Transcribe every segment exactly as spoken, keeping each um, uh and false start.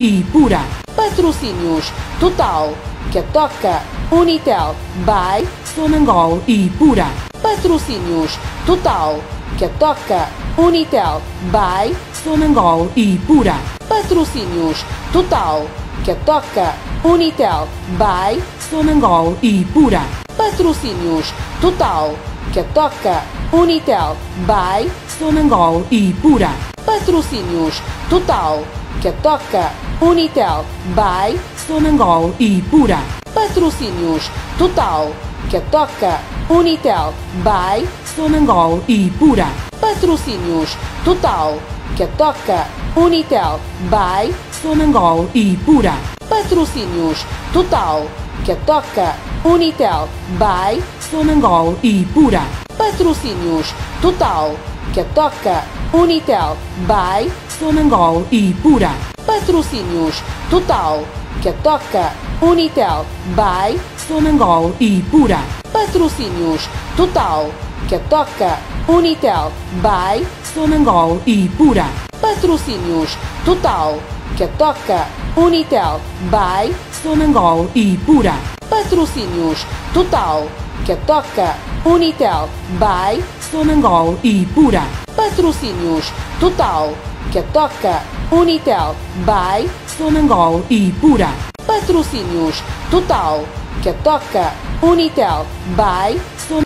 e pura. Patrocínios Total, Catoca, Unitel, by Sonangol e pura. Patrocínios Total, Catoca, Unitel, by Sonangol e pura. Patrocínios Total, Catoca, Unitel, by Sonangol e pura. Patrocínios Total, Catoca, Unitel, by Sonangol e pura. Patrocínios Total, Catoca, Unitel, by Sonangol e pura. Patrocínios Total, Catoca, Unitel, by Sonangol e pura. Patrocínios Total, Catoca, Unitel, by Sonangol e pura. Patrocínios Total, Catoca, Unitel, by Sonangol e pura. Patrocínios Total, Catoca, Unitel, by Sonangol e pura. Patrocínios Total, Catoca, Unitel, by Sonangol e pura. Patrocínios Total, Catoca, Unitel, by Sonangol e pura. Patrocínios Total, Catoca, Unitel, by Sonangol e pura. Patrocínios Total, Catoca, Unitel, by Sonangol e pura. Patrocínios Total, Catoca, Unitel, by Sonangol e pura. Patrocínios Total, Catoca, Unitel, by Son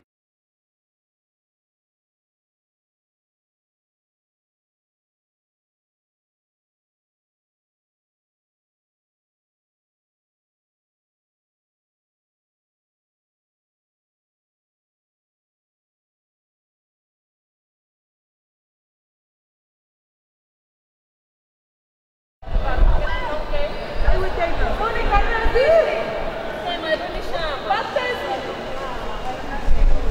Unica, não existe! Sim, mas não me chama.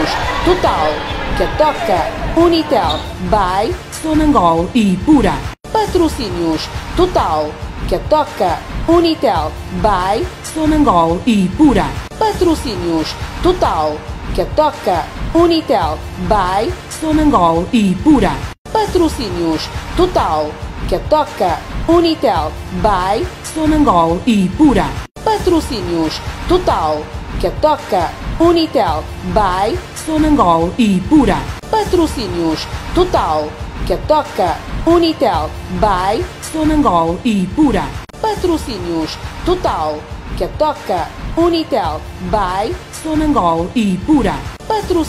Patrocínios Total, Catoca, Unitel, by Sonangol e Pura. Patrocínios Total, Catoca, Unitel, by Sonangol e Pura. Patrocínios Total, Catoca, Unitel, by Sonangol e Pura. Patrocínios Total, Catoca, Unitel, by Sonangol e Pura. Patrocínios Total, Catoca, Unitel, by Sonangol e Pura. Patrocínios Total, Catoca, Unitel, by Sonangol e Pura. Patrocínios Total, Catoca, Unitel, by Sonangol e Pura. Patrocínios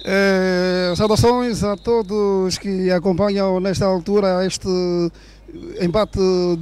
Eh, saudações a todos que acompanham nesta altura este embate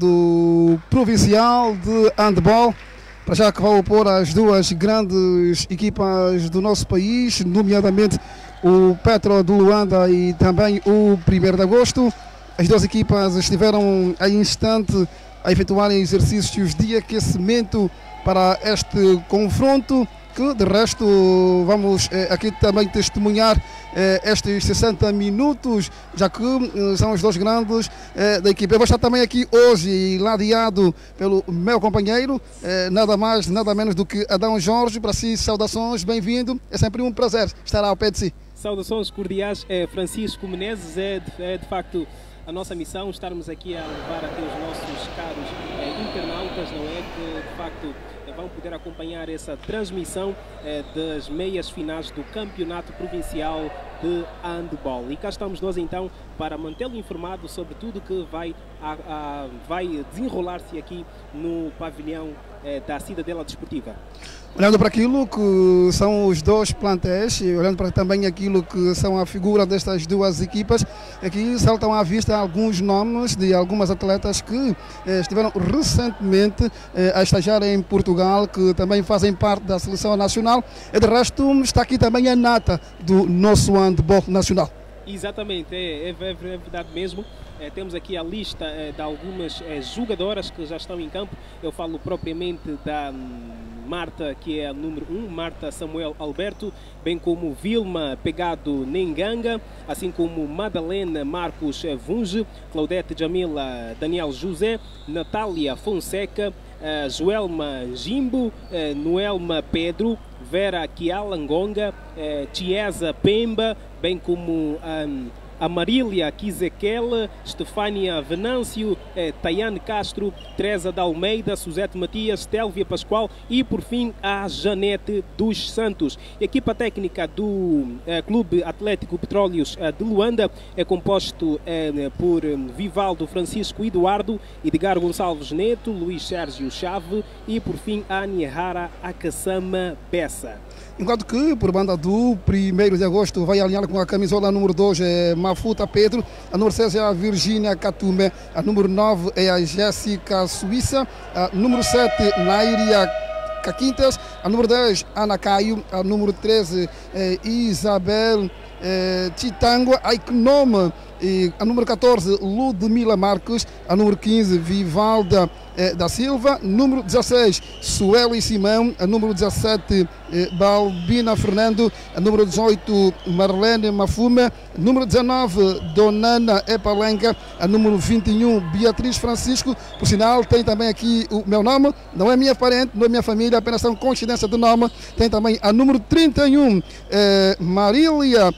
do Provincial de Handball. Para já que vai opor as duas grandes equipas do nosso país, nomeadamente o Petro de Luanda e também o primeiro de agosto. As duas equipas estiveram em instante a efetuarem exercícios de aquecimento para este confronto, que de resto vamos eh, aqui também testemunhar eh, estes sessenta minutos, já que eh, são os dois grandes eh, da equipe. Eu vou estar também aqui hoje ladeado pelo meu companheiro, eh, nada mais, nada menos do que Adão Jorge. Para si, saudações, bem-vindo, é sempre um prazer estar ao pé de si. Saudações cordiais, é Francisco Menezes, é de, é de facto a nossa missão estarmos aqui a levar até os nossos caros é, internautas, não é, que de facto vão poder acompanhar essa transmissão eh, das meias finais do Campeonato Provincial de Handball. E cá estamos nós então para mantê-lo informado sobre tudo que vai, a, a, vai desenrolar-se aqui no pavilhão eh, da Cidadela Desportiva. Olhando para aquilo que são os dois plantéis e olhando para também aquilo que são a figura destas duas equipas, aqui saltam à vista alguns nomes de algumas atletas que eh, estiveram recentemente eh, a estagiar em Portugal, que também fazem parte da seleção nacional. E de resto está aqui também a nata do nosso handball nacional. Exatamente, é, é, é verdade mesmo. É, temos aqui a lista é, de algumas é, jogadoras que já estão em campo. Eu falo propriamente da Marta, que é a número um, Marta Samuel Alberto, bem como Vilma Pegado Nenganga, assim como Madalena Marcos Vunge, Claudete Jamila Daniel José, Natália Fonseca, uh, Joelma Jimbo, uh, Noelma Pedro, Vera Kialangonga, uh, Chiesa Pemba, bem como um, a Marília Kizequel, Estefânia Venâncio, eh, Tayane Castro, Teresa de Almeida, Suzete Matias, Télvia Pascoal e, por fim, a Janete dos Santos. A equipa técnica do eh, Clube Atlético Petróleos eh, de Luanda é composto eh, por eh, Vivaldo Francisco Eduardo, Edgar Gonçalves Neto, Luís Sérgio Chave e, por fim, a Niehara Akassama Bessa. Enquanto que, por banda do primeiro de agosto, vai alinhar com a camisola número dois, é Mafuta Pedro, a número seis é a Virgínia Catume, a número nove é a Jéssica Suíça, a número sete, Nairia Caquintas, a número dez, Ana Caio, a número treze, é Isabel é, Titangua, a Icnome, e a número catorze, Ludmila Marques, a número quinze, Vivalda eh, da Silva, número dezesseis, Sueli Simão, a número dezassete, eh, Balbina Fernando, a número dezoito, Marlene Mafume, número dezenove, Donana Epalenca, a número vinte e um, Beatriz Francisco. Por sinal, tem também aqui o meu nome, não é minha parente, não é minha família, apenas são coincidência de nome. Tem também a número trinta e um, eh, Marília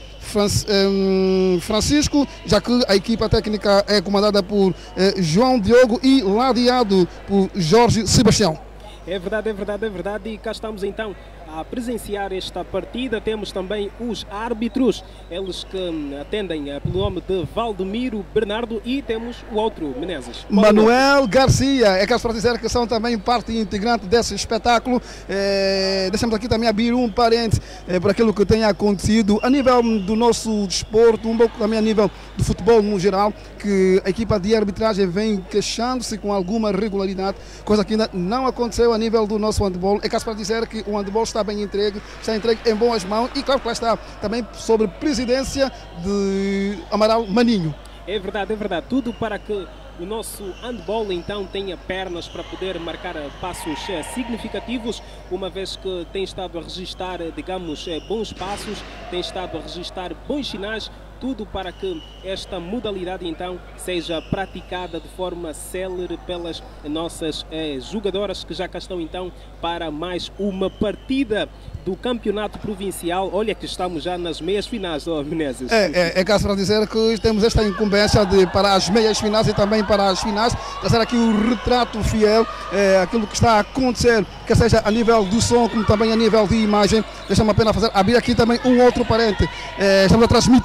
Francisco, já que a equipa técnica é comandada por eh, João Diogo e ladeado por Jorge Sebastião. É verdade, é verdade, é verdade. E cá estamos então a presenciar esta partida. Temos também os árbitros, eles que atendem pelo nome de Valdemiro Bernardo, e temos o outro, Menezes. Manuel Garcia. É caso para dizer que são também parte integrante desse espetáculo. É, deixamos aqui também abrir um parente é, por aquilo que tem acontecido a nível do nosso desporto, um pouco também a nível do futebol no geral, que a equipa de arbitragem vem queixando-se com alguma regularidade, coisa que ainda não aconteceu a nível do nosso handball. É caso para dizer que o handball está bem entregue, está entregue em boas mãos e claro que lá está também sobre presidência de Amaral Maninho. É verdade, é verdade. Tudo para que o nosso handball então tenha pernas para poder marcar passos significativos, uma vez que tem estado a registrar, digamos, bons passos, tem estado a registrar bons sinais, tudo para que esta modalidade então seja praticada de forma célere pelas nossas eh, jogadoras que já cá estão então para mais uma partida do Campeonato Provincial. Olha que estamos já nas meias finais, oh, Menezes. É, é, é caso para dizer que temos esta incumbência de para as meias finais e também para as finais, trazer aqui o retrato fiel, é, aquilo que está a acontecer, quer seja a nível do som, como também a nível de imagem. Deixa-me apenas fazer, abrir aqui também um outro parente. É, estamos a transmitir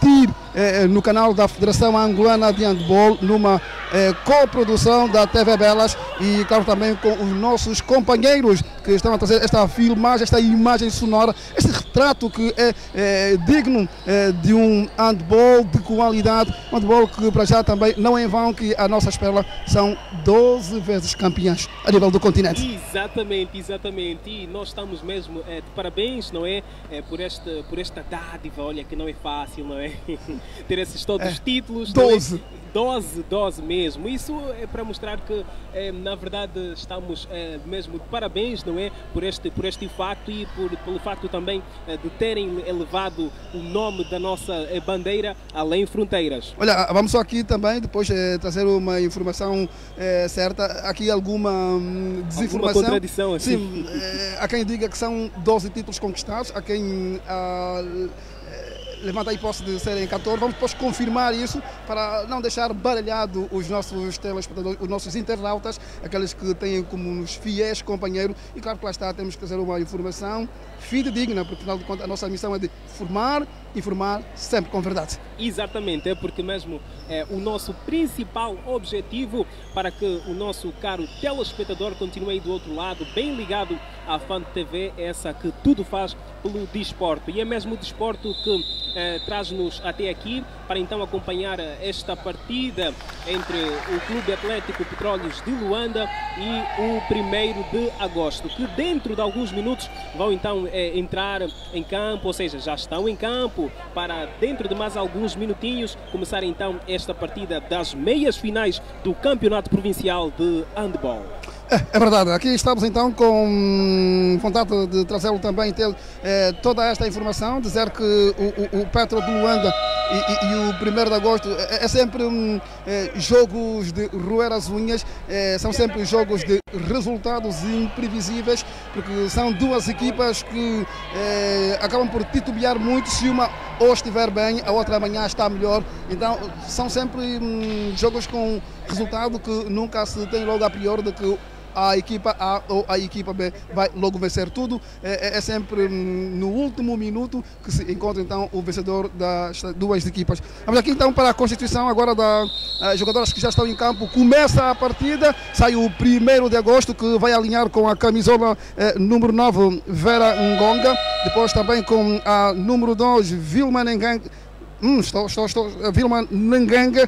eh, no canal da Federação Angolana de Handball, numa eh, coprodução da T V Belas e, claro, também com os nossos companheiros que estão a trazer esta filmagem, esta imagem sonora, este retrato que é, é digno é, de um handball de qualidade, um handball que para já também não é em vão que a nossa espera são doze vezes campeãs a nível do continente. Exatamente, exatamente, e nós estamos mesmo é, de parabéns, não é, é por, este, por esta dádiva, olha que não é fácil, não é, ter esses todos os é, títulos. doze. doze, doze mesmo. Isso é para mostrar que, é, na verdade, estamos é, mesmo de parabéns, não é? Por este, por este facto e por, pelo facto também é, de terem elevado o nome da nossa é, bandeira além fronteiras. Olha, vamos só aqui também, depois é, trazer uma informação é, certa. Aqui alguma hum, desinformação. Alguma contradição, assim. Sim, é, há quem diga que são doze títulos conquistados, há quem ah, levanta a hipótese de serem catorze. Vamos depois confirmar isso para não deixar baralhado os nossos telespectadores, os nossos internautas, aqueles que têm como uns fiéis companheiros. E claro que lá está, temos que fazer uma informação fidedigna, porque afinal de contas a nossa missão é de formar, informar sempre com verdade. Exatamente, é porque mesmo é o nosso principal objetivo para que o nosso caro telespectador continue aí do outro lado, bem ligado à Fan T V, essa que tudo faz pelo desporto. E é mesmo o desporto que eh, traz-nos até aqui para então acompanhar esta partida entre o Clube Atlético Petróleos de Luanda e o primeiro de agosto, que dentro de alguns minutos vão então eh, entrar em campo, ou seja, já estão em campo para dentro de mais alguns minutinhos começar então esta partida das meias finais do Campeonato Provincial de Handball. É, é verdade, aqui estamos então com vontade de trazê-lo também, ter eh, toda esta informação, dizer que o, o, o Petro de Luanda e, e, e o primeiro de agosto é, é sempre um, é, jogos de roer as unhas, é, são sempre jogos de resultados imprevisíveis, porque são duas equipas que é, acabam por titubear muito. Se uma ou estiver bem, a outra amanhã está melhor, então são sempre hum, jogos com resultado que nunca se tem logo a priori de que a equipa A ou a equipa B vai logo vencer tudo. É, é sempre hum, no último minuto que se encontra então o vencedor das duas equipas. Vamos aqui então para a constituição agora das jogadoras que já estão em campo. Começa a partida, sai o primeiro de agosto, que vai alinhar com a camisola eh, número nove, Vera Ngonga, depois também com a número dois, Vilma Nenganga. Hum, estou, estou, estou, Vilma Nenganga.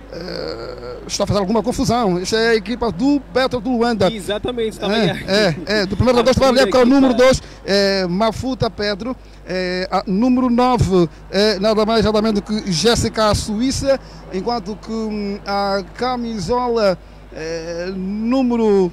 Uh, está a fazer alguma confusão. Esta é a equipa do Petro de Luanda. Exatamente, também é, é, é, do primeiro de agosto vai ali com o número dois, é, Mafuta Pedro. É, a número nove é nada mais nada menos que Jéssica Suíça, enquanto que hum, a camisola é, número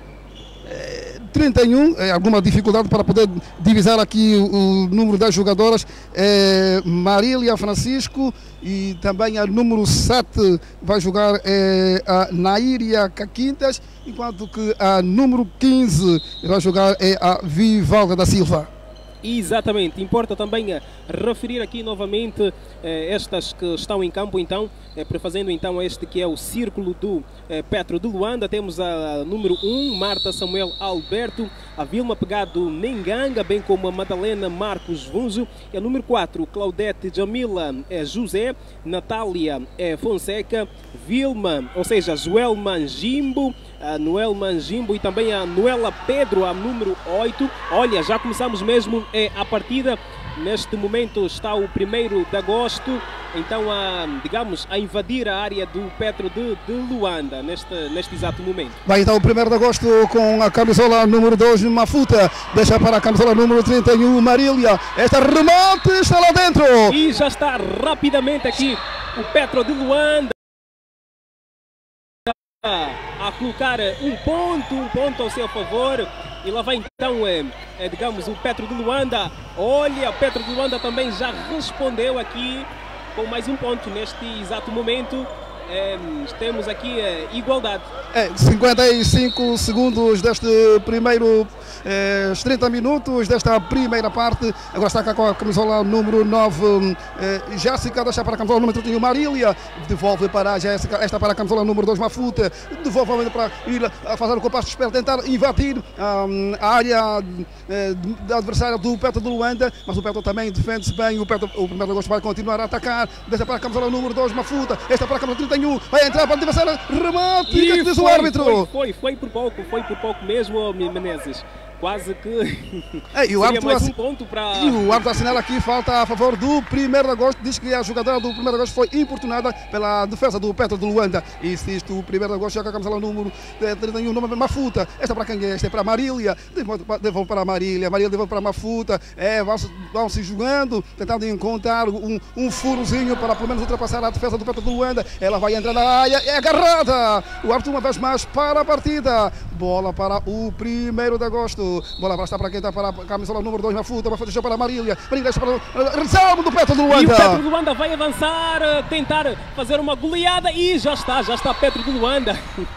é, trinta e um, é, alguma dificuldade para poder divisar aqui o, o número das jogadoras, é, Marília Francisco, e também a número sete vai jogar é, a Naíria Caquintas, enquanto que a número quinze vai jogar é a Vivalda da Silva. Exatamente, importa também referir aqui novamente eh, estas que estão em campo então, eh, prefazendo então este que é o círculo do eh, Petro de Luanda. Temos a, a número um, Marta Samuel Alberto, a Vilma Pegado Nenganga, bem como a Madalena Marcos Vunzo, e a número quatro, Claudete Jamila eh, José, Natália eh, Fonseca, Vilma, ou seja, Joelma Njimbo, a Noelma Njimbo e também a Noela Pedro, a número oito. Olha, já começamos mesmo é, a partida. Neste momento está o primeiro de agosto, então a, digamos, a invadir a área do Petro de, de Luanda, neste, neste exato momento. Vai então o primeiro de agosto com a camisola número dois, Mafuta, deixa para a camisola número trinta e um, Marília, esta remate está lá dentro. E já está rapidamente aqui o Petro de Luanda a colocar um ponto, um ponto ao seu favor. E lá vai então, é, é, digamos, o Petro de Luanda. Olha, o Petro de Luanda também já respondeu aqui com mais um ponto neste exato momento. é, temos aqui é, igualdade. É, cinquenta e cinco segundos deste primeiro, eh, trinta minutos desta primeira parte. Agora está cá com a camisola número nove, eh, Jéssica, deixa para a camisola número trinta e um, Marília, devolve para a Jéssica, esta para a camisola número dois, Mafuta, devolve para ir a fazer o compasso de espera, tentar invadir um, a área eh, da adversária do Petro de Luanda, mas o Petro também defende-se bem, o, Petro, o primeiro de agosto vai continuar a atacar, deixa para a camisola número dois, Mafuta, esta para a camisola trinta e um, vai entrar para a adversária, remate, e que diz o árbitro? Foi, foi, foi por pouco, foi por pouco mesmo, Menezes. Quase que é, e o árbitro mais um ponto para... E o árbitro assinala aqui falta a favor do primeiro de agosto, diz que a jogadora do primeiro de agosto foi importunada pela defesa do Petro de Luanda. E insiste, o primeiro de agosto joga a camisola número trinta e um, número Mafuta. Esta para quem é? Esta é para Marília. Devolve para a Marília, Marília devolve para a Mafuta. É, vão, vão se jogando, tentando encontrar um, um furozinho para pelo menos ultrapassar a defesa do Petro de Luanda. Ela vai entrar na área, é agarrada. O árbitro uma vez mais para a partida. Bola para o primeiro de agosto. Bola vai estar para quem está para a camisola número dois, Mafuta, vai deixar para a Marília, Marília deixa para a reserva do Petro de Luanda. E o Petro de Luanda vai avançar, tentar fazer uma goleada e já está, já está Petro de Luanda.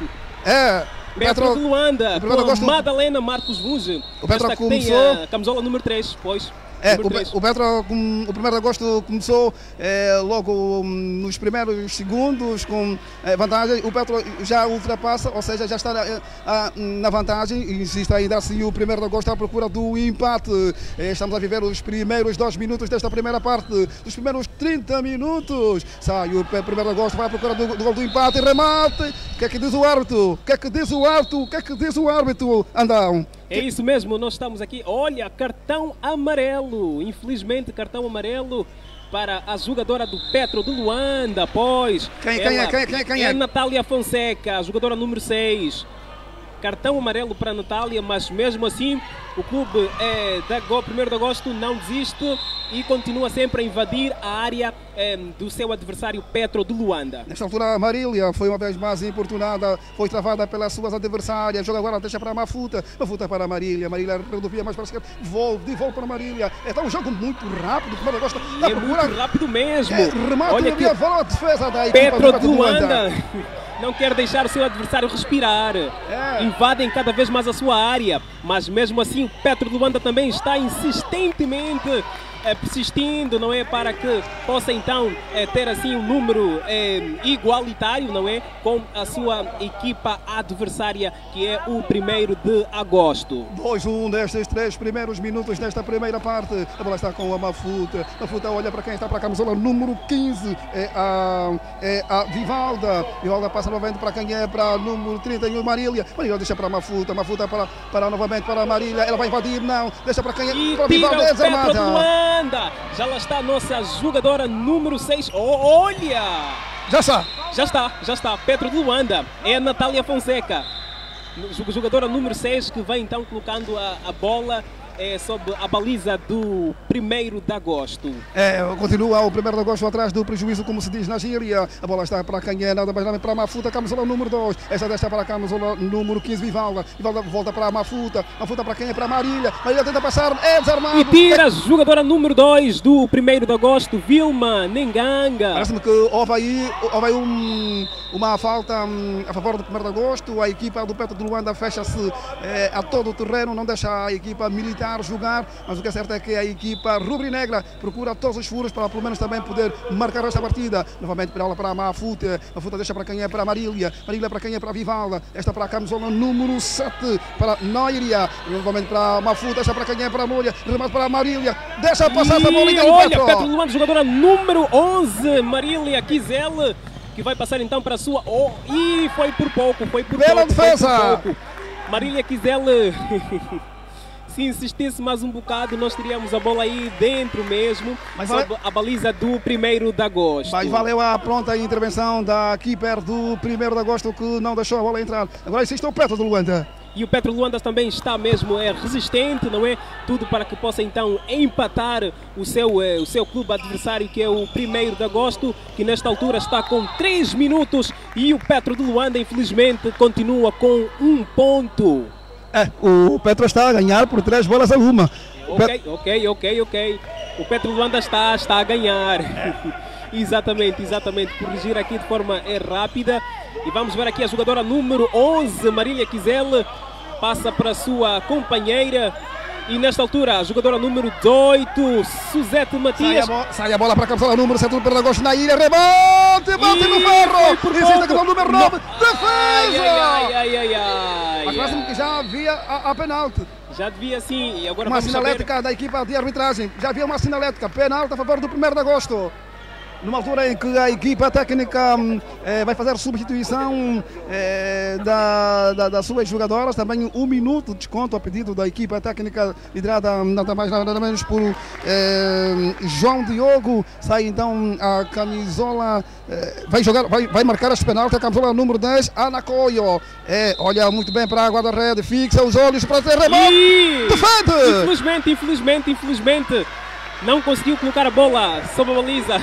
É, Petro, Petro de Luanda, com agosto, Madalena Marcos Bunge. O Petro Esta começou... tem a camisola número três, pois. É, o, o Petro, o primeiro de agosto começou é, logo nos primeiros segundos com é, vantagem. O Petro já ultrapassa, ou seja, já está é, a, na vantagem. E existe ainda assim o primeiro de agosto à procura do empate. É, estamos a viver os primeiros dois minutos desta primeira parte. Dos primeiros trinta minutos. Sai o primeiro de agosto, vai à procura do, do gol do empate. Remate. O que é que diz o árbitro? O que é que diz o árbitro? O que é que diz o árbitro? Andão. É isso mesmo, nós estamos aqui. Olha, cartão amarelo. Infelizmente, cartão amarelo para a jogadora do Petro de Luanda. Pois. Quem, quem é? Quem é? Quem é? Quem é? É Natália Fonseca, a jogadora número seis. Cartão amarelo para a Natália, mas mesmo assim o clube é, da primeiro de agosto não desiste e continua sempre a invadir a área é, do seu adversário Petro de Luanda. Nesta altura a Marília foi uma vez mais importunada, foi travada pelas suas adversárias, joga agora, deixa para a Mafuta, Mafuta para a Marília, Marília rodopia mais para a esquerda, devolve, devolve para a Marília. É um jogo muito rápido, o primeiro de agosto. É procura, muito rápido mesmo. É, remate Olha e a defesa da equipa Petro do de Luanda. Não quer deixar o seu adversário respirar. É. Invadem cada vez mais a sua área. Mas mesmo assim o Petro de Luanda também está insistentemente é, persistindo, não é? Para que possa então é, ter assim um número é, igualitário, não é? Com a sua equipa adversária, que é o primeiro de agosto. dois a um destes três primeiros minutos desta primeira parte. A bola está com a Mafuta. Mafuta olha para quem está para a camisola número quinze. É a, é a Vivalda. Vivalda passa novamente para quem é para o número trinta e um, Marília. Marília deixa para a Mafuta. Mafuta para, para novamente para a Marília. Ela vai invadir, não. Deixa para quem é e para a Vivalda. É desarmada. Já lá está a nossa jogadora número seis. Oh, olha! Já está. Já está, já está. Petro de Luanda. É a Natália Fonseca. Jogadora número seis que vai então colocando a, a bola é, sob a baliza do primeiro de agosto. É, continua o primeiro de agosto atrás do prejuízo, como se diz na gíria. A bola está para quem é, nada mais nada para a Mafuta, camisola número dois. Esta deixa para a camisola número quinze, Vivalda. Vivalda volta para a Mafuta. Mafuta para quem é, para a Marília. Marília tenta passar, é desarmado. E tira a jogadora número dois do primeiro de agosto, Vilma Nenganga. Parece-me que houve aí, houve aí um, uma falta um, a favor do primeiro de agosto. A equipa do Petro de Luanda fecha-se é, a todo o terreno, não deixa a equipa militar jogar, mas o que é certo é que a equipa rubro-negra procura todos os furos para pelo menos também poder marcar esta partida. Novamente para ela para a Mafuta, Mafuta deixa para quem é, para a Marília, Marília para quem é, para a Vivalda, esta para a camisola número sete, para a Noiria, novamente para a Mafuta, deixa para quem é, para a Molha, remate para a Marília, deixa passar essa bola e ganha o olha, Petro. Petro de Luanda, jogadora número onze, Marília Quisele, que vai passar então para a sua... Oh, e foi por pouco, foi por Bela pouco. defesa! Foi por pouco. Marília Quisele... Se insistisse mais um bocado, nós teríamos a bola aí dentro mesmo, mas sob vale... a baliza do primeiro de agosto. Mas valeu a pronta intervenção da keeper do primeiro de agosto, que não deixou a bola entrar. Agora existe o Petro de Luanda. E o Petro de Luanda também está mesmo é, resistente, não é? Tudo para que possa então empatar o seu, é, o seu clube adversário, que é o primeiro de agosto, que nesta altura está com três minutos, e o Petro de Luanda infelizmente continua com um ponto. É, o Petro está a ganhar por três bolas a uma. Ok, ok, ok, ok. O Petro de Luanda está, está a ganhar. Exatamente, exatamente. Corrigir aqui de forma é, rápida. E vamos ver aqui a jogadora número onze, Marília Quisele, passa para a sua companheira. E nesta altura, a jogadora número dezoito, Suzete Matias. Sai a, sai a bola para a camisola número sete do Pernambuco na ilha. Rebote, bate no ferro. E existe a camisola número nove. Defesa! Ai, ai, ai, ai. Mas parece-me que já havia a, a penalti. Já devia sim. E agora uma vamos sinalética saber... da equipa de arbitragem. Já havia uma sinalética. Penalti a favor do primeiro de agosto. Numa altura em que a equipa técnica eh, vai fazer substituição eh, da, da, das suas jogadoras, também um minuto de desconto a pedido da equipa técnica liderada nada mais nada menos por eh, João Diogo. Sai então a camisola, eh, vai jogar, vai, vai marcar as penaltis, a camisola número dez, Ana Coio. É, olha muito bem para a guarda-rede, fixa os olhos para ter rebote, defende! Infelizmente, infelizmente, infelizmente. Não conseguiu colocar a bola sob a baliza.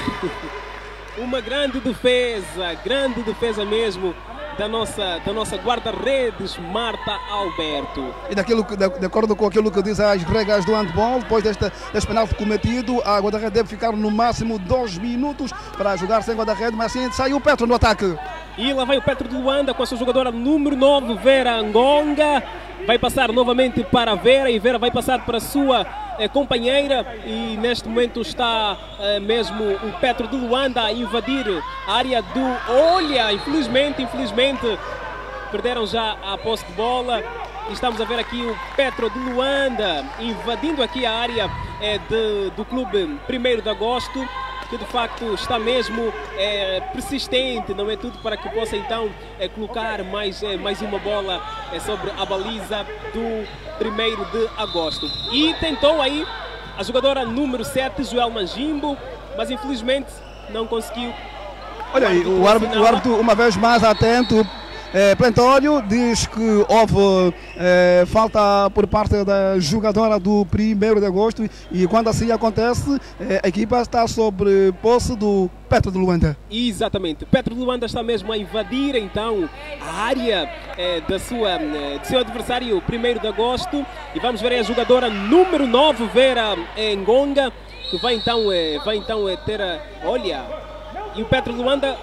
Uma grande defesa, grande defesa mesmo da nossa, da nossa guarda-redes, Marta Alberto. E daquilo que, de, de acordo com aquilo que diz as regras do handball, depois deste, deste penalti cometido, a guarda-rede deve ficar no máximo dois minutos para jogar sem guarda-rede, mas assim sai o Petro no ataque. E lá vai o Petro de Luanda com a sua jogadora número nove, Vera Ngonga. Vai passar novamente para a Vera e Vera vai passar para a sua eh, companheira. E neste momento está eh, mesmo o Petro de Luanda a invadir a área do... Olha, infelizmente, infelizmente, perderam já a posse de bola. E estamos a ver aqui o Petro de Luanda invadindo aqui a área eh, de, do clube primeiro de agosto. Que de facto está mesmo é, persistente, não é tudo para que possa então é, colocar mais, é, mais uma bola é, sobre a baliza do primeiro de agosto. E tentou aí a jogadora número sete, Joelma Jimbo, mas infelizmente não conseguiu. Olha aí, o árbitro, o árbitro uma vez mais atento. É, Plentório diz que houve é, falta por parte da jogadora do primeiro de agosto e quando assim acontece, é, a equipa está sob posse do Petro de Luanda. Exatamente, Petro de Luanda está mesmo a invadir então a área é, da sua, do seu adversário primeiro de agosto e vamos ver aí a jogadora número nove, Vera Ngonga, que vai então, é, vai então é, ter a... Olha, e o Petro de Luanda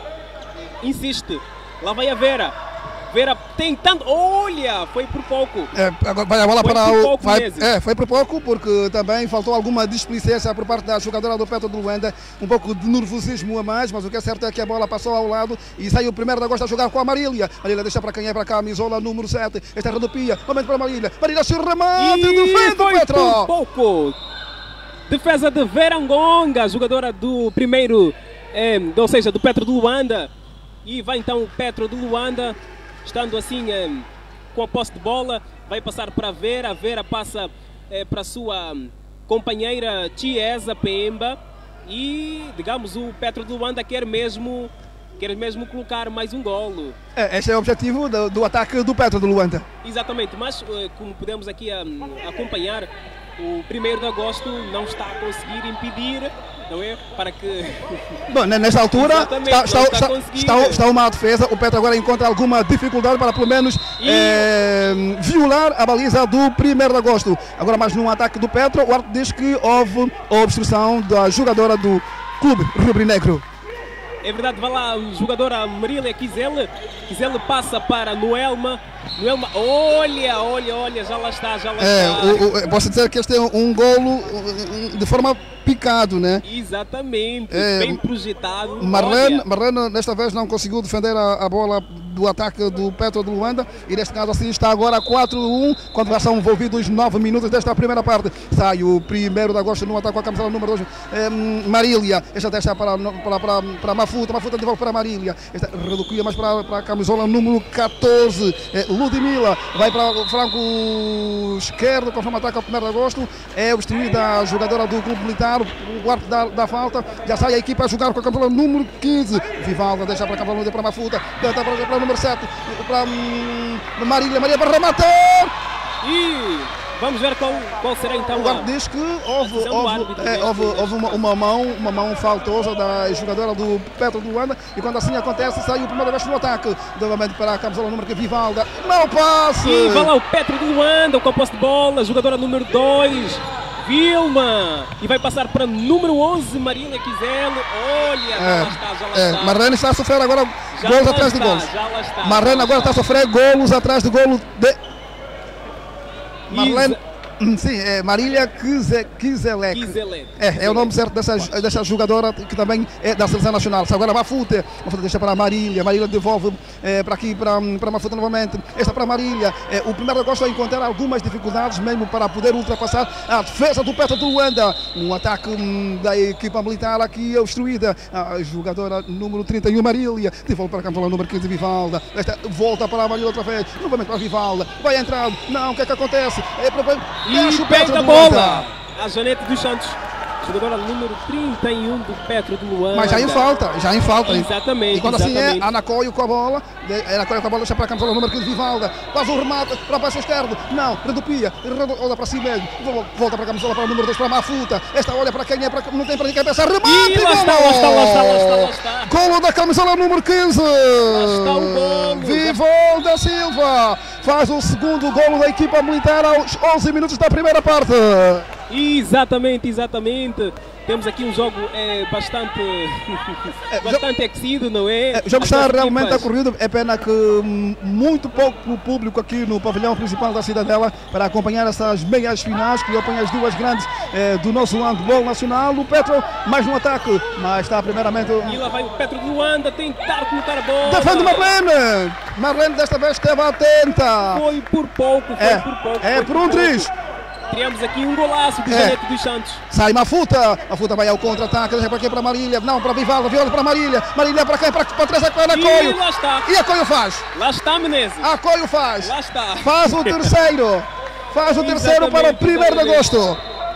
insiste, lá vai a Vera. Vera tentando, olha, foi por pouco. É, agora vai a bola foi para por o. Pouco vai, mesmo. é, foi por pouco, porque também faltou alguma displicência por parte da jogadora do Petro de Luanda, um pouco de nervosismo a mais, mas o que é certo é que a bola passou ao lado e saiu o primeiro de agosto a jogar com a Marília. Marília deixa para quem é para cá, a camisola número sete. Esta rodopia, momento para a Marília. Marília se remate, defende o Petro. Por pouco. Defesa de Vera Ngonga, jogadora do primeiro, é, ou seja, do Petro de Luanda. E vai então o Petro de Luanda. Estando assim eh, com a posse de bola, vai passar para a Vera, a Vera passa eh, para a sua companheira Chiesa Pemba e, digamos, o Petro de Luanda quer mesmo, quer mesmo colocar mais um golo. É, este é o objetivo do, do ataque do Petro de Luanda. Exatamente, mas eh, como podemos aqui a, acompanhar, o primeiro de agosto não está a conseguir impedir, não é? Para que... Bom, nesta altura está, está, está, está, está uma defesa, o Petro agora encontra alguma dificuldade para pelo menos e... é, violar a baliza do primeiro de agosto. Agora mais num ataque do Petro, o árbitro diz que houve obstrução da jogadora do clube rubro-negro. É verdade, vai lá a jogadora Marília Quisele, Quisele passa para Noelma, Noelma, olha, olha, olha, já lá está, já lá é, está. O, o, posso dizer que este é um golo de forma picado, né? Exatamente, é, bem projetado. Marlene, Marlene desta vez não conseguiu defender a, a bola do ataque do Petro de Luanda e neste caso assim está agora quatro a um, quando já são envolvidos nove minutos desta primeira parte. Sai o primeiro de agosto no ataque com a camisola número dois, é, Marília, esta deixa para, para, para, para Mafuta, Mafuta de volta para Marília, esta reduquia mais para, para a camisola número catorze, é, Ludmila, vai para o flanco esquerdo, conforme ataque ao primeiro de agosto, é obstruída a jogadora do clube militar, o guarda da, da falta, já sai a equipa a jogar com a camisola número quinze, Vivalda deixa para a camisola número para Mafuta, tenta para, para o número sete, para hum, Marília, Maria para rematar! E vamos ver qual, qual será então. O guarda diz que houve, houve, é, houve, houve uma, uma, mão, uma mão faltosa da jogadora do Petro de Luanda e quando assim acontece sai o primeiro vez no ataque, novamente para a camisola número que Vivalda, mau passe! E vai lá o Petro de Luanda com a posse de bola, jogadora número dois, Vilma! E vai passar para número onze, Marília Quiselo. Olha, já É, lá está, já lá é, está. Marlene está a sofrer agora Já golos lá atrás de está, golos. já lá está, Marlene já agora está a sofrer golos atrás de golo de. Marlene. Sim, é Marília Kize- Kizelek. Kizelek. É, é o nome certo dessa, dessa jogadora que também é da seleção nacional. Agora Mafute, Mafute deixa para a Marília, Marília devolve é, para aqui, para, para Mafute novamente. Esta para a Marília. É, o primeiro gosta de encontrar algumas dificuldades mesmo para poder ultrapassar a defesa do Petro de Luanda. Um ataque hum, da equipa militar aqui obstruída. A jogadora número trinta e um, Marília, devolve para a camisola número quinze, Vivalda. Esta volta para a Marília outra vez, novamente para a Vivalda. Vai entrar, não, o que é que acontece? É para... E pega a bola! A Janete dos Santos, jogadora número trinta e um do Petro de Luanda. Mas já em falta, já em falta. Exatamente. E quando exatamente. assim é, Anacoio com a bola, Anacoio com a bola, deixa para a camisola número quinze, Vivalda, faz o remate para o passo esquerdo, não, redupia, olha para si mesmo, volta para a camisola para o número dois, para a Mafuta, esta olha para quem é, para, não tem para ninguém pensar, remate, e lá está, lá está, lá está, lá está, lá está. Golo da camisola número quinze. Lá está o golo. Vivalda Silva faz o segundo golo da equipa militar aos onze minutos da primeira parte. Exatamente, exatamente. Temos aqui um jogo é, bastante, bastante aquecido, não é? É, o jogo As está duas realmente equipas- ocorrido. É pena que hum, muito pouco público aqui no pavilhão principal da Cidadela para acompanhar essas meias finais que opõem as duas grandes eh, do nosso handball nacional. O Petro mais no ataque, mas está primeiramente. E lá vai o Petro de Luanda tentar colocar a bola. Defende Marlene! Marlene desta vez esteve atenta. Foi por pouco, foi É, por pouco. é foi por um triz. Criamos aqui um golaço do É. Janete dos Santos. Sai Mafuta, Mafuta vai ao contra-ataque, deixa para quem? Para Marília, não, para Vivalda, Viola para Marília, Marília para quem? Para, para trás, é para E Acoio. lá está. E Acoio faz, Lá está, Menezes. Acoio faz, Lá está. faz o terceiro, faz o terceiro para o Exatamente, primeiro de exatamente. agosto.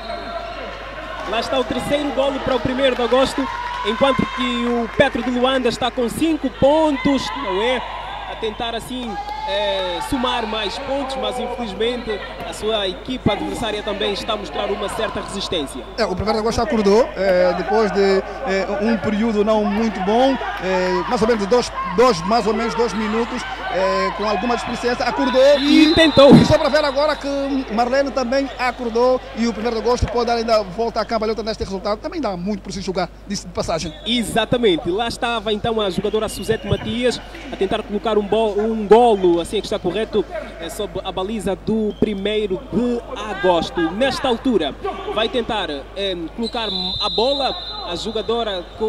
Lá está o terceiro golo para o primeiro de agosto, enquanto que o Petro de Luanda está com cinco pontos, não é? A tentar assim eh, somar mais pontos, mas infelizmente a sua equipa adversária também está a mostrar uma certa resistência. É, o primeiro de agosto acordou, é, depois de é, um período não muito bom, é, mais ou menos dois, dois, mais ou menos dois minutos, é, com alguma displicência, acordou E e, tentou. e só para ver agora que Marlene também acordou e o primeiro de agosto pode dar ainda volta à cambalhota neste resultado, também dá muito por se jogar, disse de passagem. Exatamente, lá estava então a jogadora Suzete Matias a tentar colocar um, bol, um golo, assim é que está correto, é, sob a baliza do primeiro de agosto. Nesta altura vai tentar é, colocar a bola a jogadora com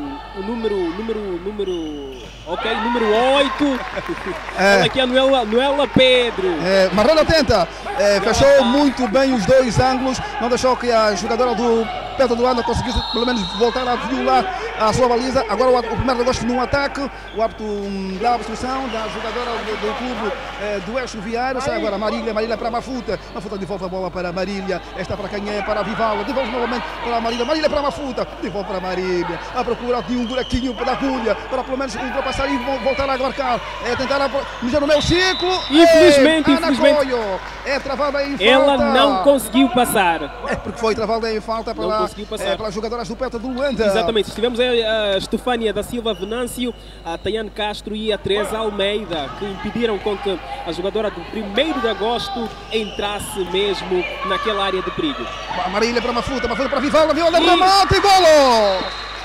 o número, número, número, ok, número oito, É. olha aqui a Noela, Noela Pedro. É, Marlene atenta, é, fechou muito bem os dois ângulos, não deixou que a jogadora do Petro de Luanda conseguisse pelo menos voltar a violar a sua baliza. Agora o, o primeiro de agosto num ataque, o árbitro hum, dá a obstrução da jogadora do, do clube é, do Eixo Viário. Sai agora Marília, Marília para a Mafuta, Mafuta devolve a bola para a Marília, esta para quem é? Para a Vivalda, devolve novamente para a Marília, Marília para a Mafuta, devolve para a Marília, a procura de um buraquinho para a agulha, para pelo menos ultrapassar e vo- voltar a marcar, é tentar mijar no meu ciclo. Infelizmente, é, Ana infelizmente. Coio, é travada em falta. Ela não conseguiu passar. É porque foi travada em falta Não pela, conseguiu passar. é, pelas jogadoras do Petro de Luanda. Exatamente, estivemos a, a Estefânia da Silva Venâncio, a Tayane Castro e a Teresa Almeida, que impediram com que a jogadora do primeiro de agosto entrasse mesmo naquela área de perigo. A Marília para Mafuta, Mafuta para Vivalda, Vivalda E- remate e golo!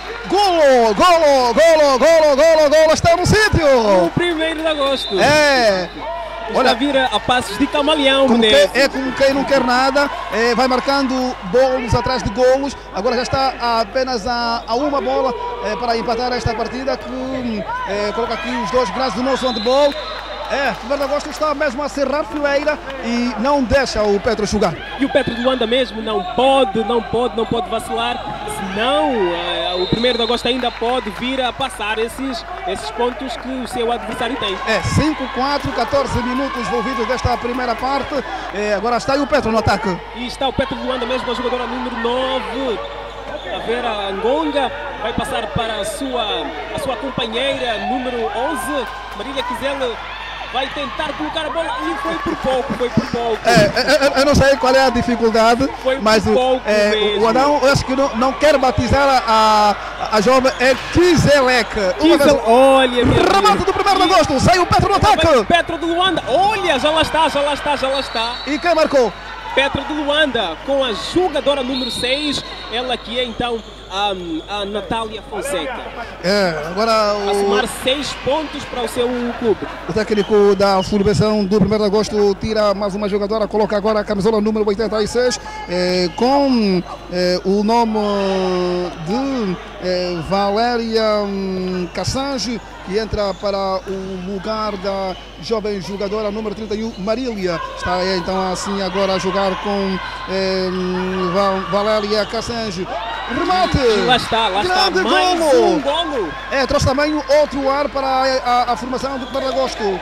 Golo, golo, golo, golo, golo, golo, está no O sítio! primeiro de agosto. É! Está olha- a vir a, a passos de camaleão, Como Menezes. quem, é como quem não quer nada, é, vai marcando bolos atrás de golos, agora já está a apenas a, a uma bola é, para empatar esta partida que hum, é, coloca aqui os dois grandes do nosso handball. É, o primeiro de agosto está mesmo a cerrar fileira e não deixa o Petro jogar. E o Petro de Luanda mesmo não pode, não pode, não pode vacilar, senão eh, o primeiro de agosto ainda pode vir a passar esses, esses pontos que o seu adversário tem. É, cinco, quatro, catorze minutos envolvidos desta primeira parte. É, agora está aí o Petro no ataque. E está o Petro de Luanda mesmo, a jogadora número nove. A Vera Angonga vai passar para a sua, a sua companheira número onze, Marília Quiselo. Vai tentar colocar a bola e foi por pouco, foi por pouco. É, é, é, eu não sei qual é a dificuldade, Foi mas por o, pouco é, mesmo. o Adão, eu acho que não, não quer batizar a, a, a jovem, é Kizelek. Uma Quisel, vez- olha, minha remate amiga. do primeiro de agosto, sai o Petro no Vai o ataque. Petro de Luanda, olha, já lá está, já lá está, já lá está. E quem marcou? Petro de Luanda com a jogadora número seis, ela que é então a, a Natália Fonseca. É, agora A o, somar seis pontos para o seu clube. o técnico da subvenção do primeiro de agosto tira mais uma jogadora, coloca agora a camisola número oitenta e seis, é, com é, o nome de é, Valéria hum, Cassange, que entra para o lugar da jovem jogadora número trinta e um, Marília. Está então assim agora a jogar com é, Valéria Cassange. Remate! E lá está, lá está, Grande mais golo! um golo. É, trouxe também outro ar para a, a, a formação do primeiro de agosto.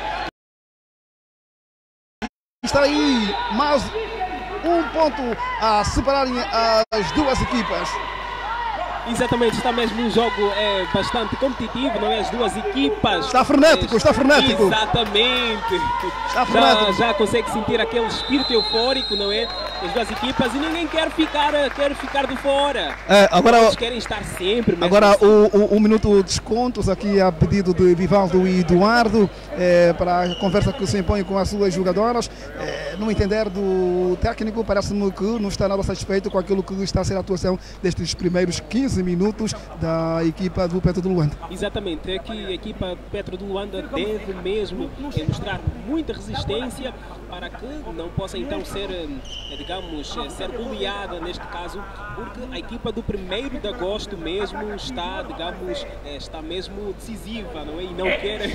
Está aí mais um ponto a separarem as duas equipas. Exatamente, está mesmo um jogo é, bastante competitivo, não é? As duas equipas. Está frenético, é, está frenético. Exatamente. Está Já, frenético. já consegue sentir aquele espírito eufórico, não é? As duas equipas e ninguém quer ficar, quer ficar de fora. É, agora, Eles querem estar sempre. mesmo agora assim. o, o, o minuto de descontos aqui a pedido de Vivaldo e Eduardo, é, para a conversa que se impõe com as suas jogadoras. É, no entender do técnico, parece-me que não está nada satisfeito com aquilo que está a ser a atuação destes primeiros quinze minutos da equipa do Petro de Luanda. Exatamente, é que a equipa Petro de Luanda deve mesmo é, mostrar muita resistência para que não possa então ser, é, digamos, é, ser goleada neste caso, porque a equipa do primeiro de agosto mesmo está, digamos, é, está mesmo decisiva, não é? E não quer...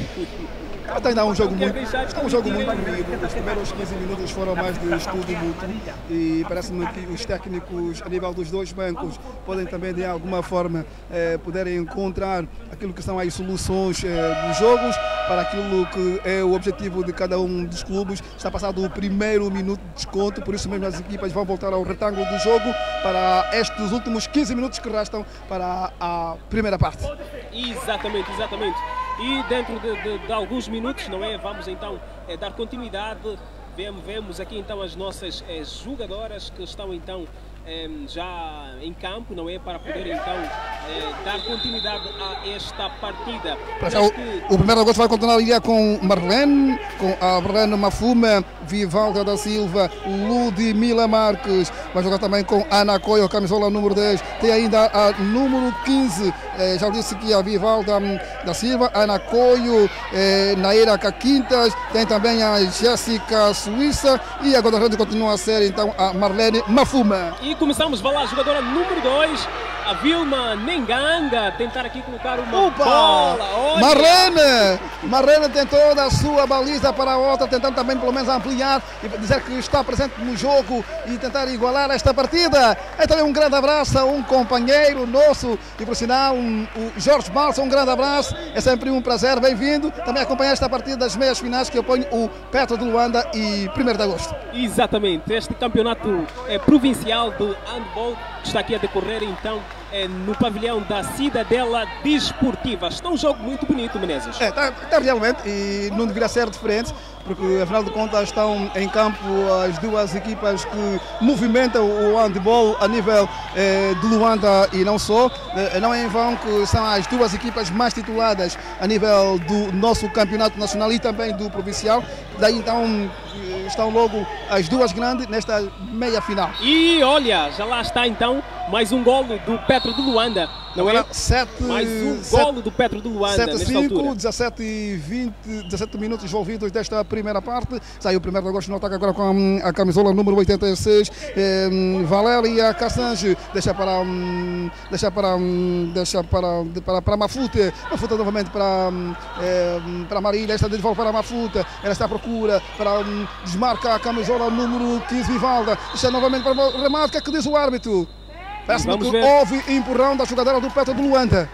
Até ainda é um jogo Não quer muito, deixar de está um jogo muito competir. bonito. Os primeiros quinze minutos foram mais de estudo mútuo e parece-me que os técnicos a nível dos dois bancos podem também de alguma forma eh, poderem encontrar aquilo que são as soluções eh, dos jogos para aquilo que é o objetivo de cada um dos clubes. Está passado o primeiro minuto de desconto, por isso mesmo as equipas vão voltar ao retângulo do jogo para estes últimos quinze minutos que restam para a primeira parte. Exatamente, exatamente. E dentro de, de, de alguns minutos, não é? Vamos então é, dar continuidade. Vemos, vemos aqui então as nossas é, jogadoras que estão então é, já em campo, não é? Para poder então é, dar continuidade a esta partida. Já, o, que... o primeiro de agosto vai continuar ali com Marlene, com a Marlene Mafuma, Vivalda da Silva, Ludmila Marques, vai jogar também com Ana Coio, camisola número dez, tem ainda a número quinze, eh, já disse que a Vivalda da Silva, Ana Coio, eh, Naira Caquintas, tem também a Jéssica Suíça e a guarda-redes continua a ser então a Marlene Mafuma. E começamos, vai lá, jogadora número dois, a Vilma Nenganga, tentar aqui colocar uma Opa! bola. Olha! Marlene! Marlene tentou da sua baliza para a outra, tentando também pelo menos ampliar e dizer que está presente no jogo e tentar igualar esta partida. É também um grande abraço a um companheiro nosso e por sinal um, o Jorge Balsa, um grande abraço, é sempre um prazer, bem-vindo. Também acompanhar esta partida das meias finais que opõe o Petro de Luanda e primeiro de agosto. Exatamente, este campeonato é, provincial de handball está aqui a decorrer então é, no pavilhão da Cidadela Desportiva. Está um jogo muito bonito, Menezes. É, está tá realmente e não deveria ser diferente, porque afinal de contas estão em campo as duas equipas que movimentam o handball a nível eh, de Luanda e não só. Eh, não é em vão que são as duas equipas mais tituladas a nível do nosso campeonato nacional e também do provincial. Daí então estão logo as duas grandes nesta meia final. E olha, já lá está então mais um golo do Petro de Luanda, não Agora, é? sete, Mais um sete, golo do Petro de Luanda sete nesta cinco, altura. dezassete e vinte, dezassete minutos envolvidos desta primeira parte. Saiu o primeiro de agosto no ataque agora com a camisola número oitenta e seis. Eh, Valéria Cassange deixa para deixa para deixa para para, para Mafute. Mafute novamente para eh, para Marília. Esta de volta para Mafute. Ela está à procura para um, desmarca a camisola número quinze Vivalda. Deixa novamente para o remate. O que é que diz o árbitro? Parece-me que ver. houve empurrão da jogadora do Petro de Luanda.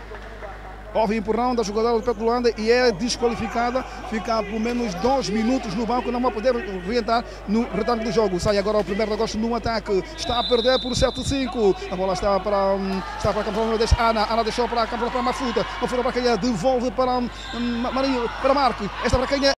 Houve empurrão da jogadora do Petro de Luanda e é desqualificada. Fica pelo menos dois minutos no banco, não vai poder reentrar no retângulo do jogo. Sai agora o primeiro de agosto no ataque. Está a perder por sete a cinco. A bola está para, está para a campanha número dez. Ana. Ana deixou para a campanha para Mafuta. Mafuta para quem devolve para Marinho, para Marco. Esta para quem é.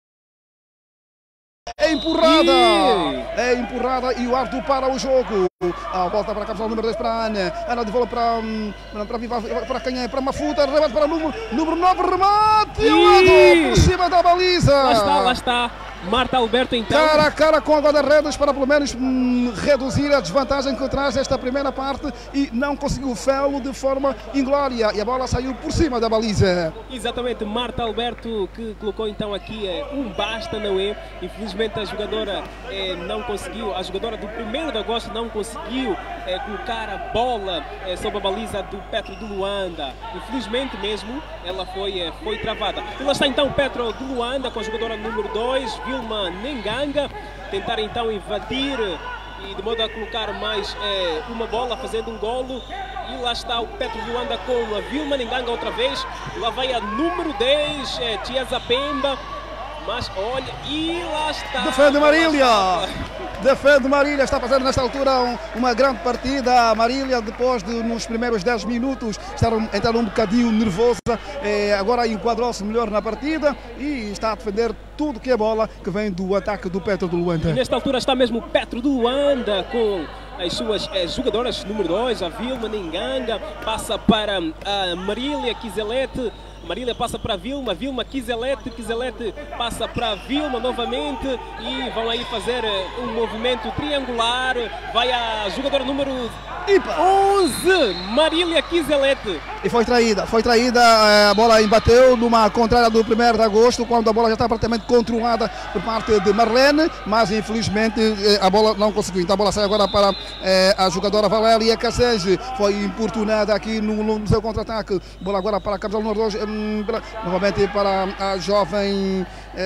É empurrada! E... É empurrada e o árbitro para o jogo. A volta para a camisola número dez para a Ana. Ana devolve para, para, para quem é? Para Mafuta. Remate para o número, número nove. Remate! E... Lado, por cima da baliza. Lá está, lá está. Marta Alberto então. Cara a cara com a guarda-redes para pelo menos hum, reduzir a desvantagem que traz esta primeira parte e não conseguiu fê-lo de forma inglória e a bola saiu por cima da baliza. Exatamente, Marta Alberto que colocou então aqui é, um basta, não é? Infelizmente a jogadora é, não conseguiu, a jogadora do primeiro de agosto não conseguiu é, colocar a bola é, sob a baliza do Petro de Luanda. Infelizmente mesmo, ela foi, é, foi travada. E lá está então o Petro de Luanda com a jogadora número dois, Vilma Nenganga, tentar então invadir e de modo a colocar mais é, uma bola, fazendo um golo. E lá está o Petro de Luanda com a Vilma Nenganga outra vez. Lá vai a número dez, é, Tiesa Pemba. Mas olha, e lá está. Defende Marília! Defende Marília, está fazendo nesta altura um, uma grande partida. A Marília, depois de nos primeiros dez minutos estar um, entrar um bocadinho nervosa, é, agora enquadrou-se melhor na partida e está a defender tudo que é bola que vem do ataque do Petro de Luanda. E nesta altura está mesmo o Petro de Luanda com as suas eh, jogadoras número dois, a Vilma Nenganga, passa para a Marília Kizelete. Marília passa para a Vilma, Vilma Kizelete, Kizelete passa para a Vilma novamente e vão aí fazer um movimento triangular. Vai a jogadora número onze, Marília Kizelete. E foi traída, foi traída, a bola embateu numa contrária do primeiro de agosto, quando a bola já está praticamente controlada por parte de Marlene, mas infelizmente a bola não conseguiu. Então a bola sai agora para eh, a jogadora Valéria Casseje, foi importunada aqui no, no seu contra-ataque. Bola agora para a camisola número dois, hum, para, novamente para a jovem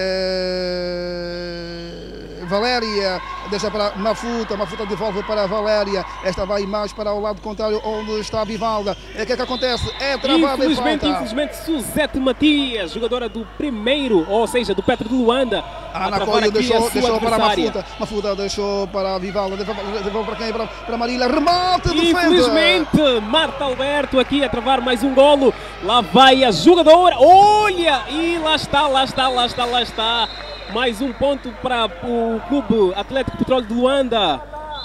eh, Valéria, deixa para Mafuta, Mafuta devolve para a Valéria, esta vai mais para o lado contrário onde está a Vivalda. O que é que acontece? É travada em falta. Infelizmente, Suzete Matias, jogadora do primeiro, ou seja, do Petro de Luanda, a Ana Coelho deixou, deixou para a Mafuta, Mafuta deixou para a Vivalda, devolve para quem? Para, para Marília, remate, defende. Infelizmente, Marta Alberto aqui a travar mais um golo, lá vai a jogadora, olha, e lá está, lá está, lá está, lá está, mais um ponto para o Clube Atlético Petróleo de Luanda.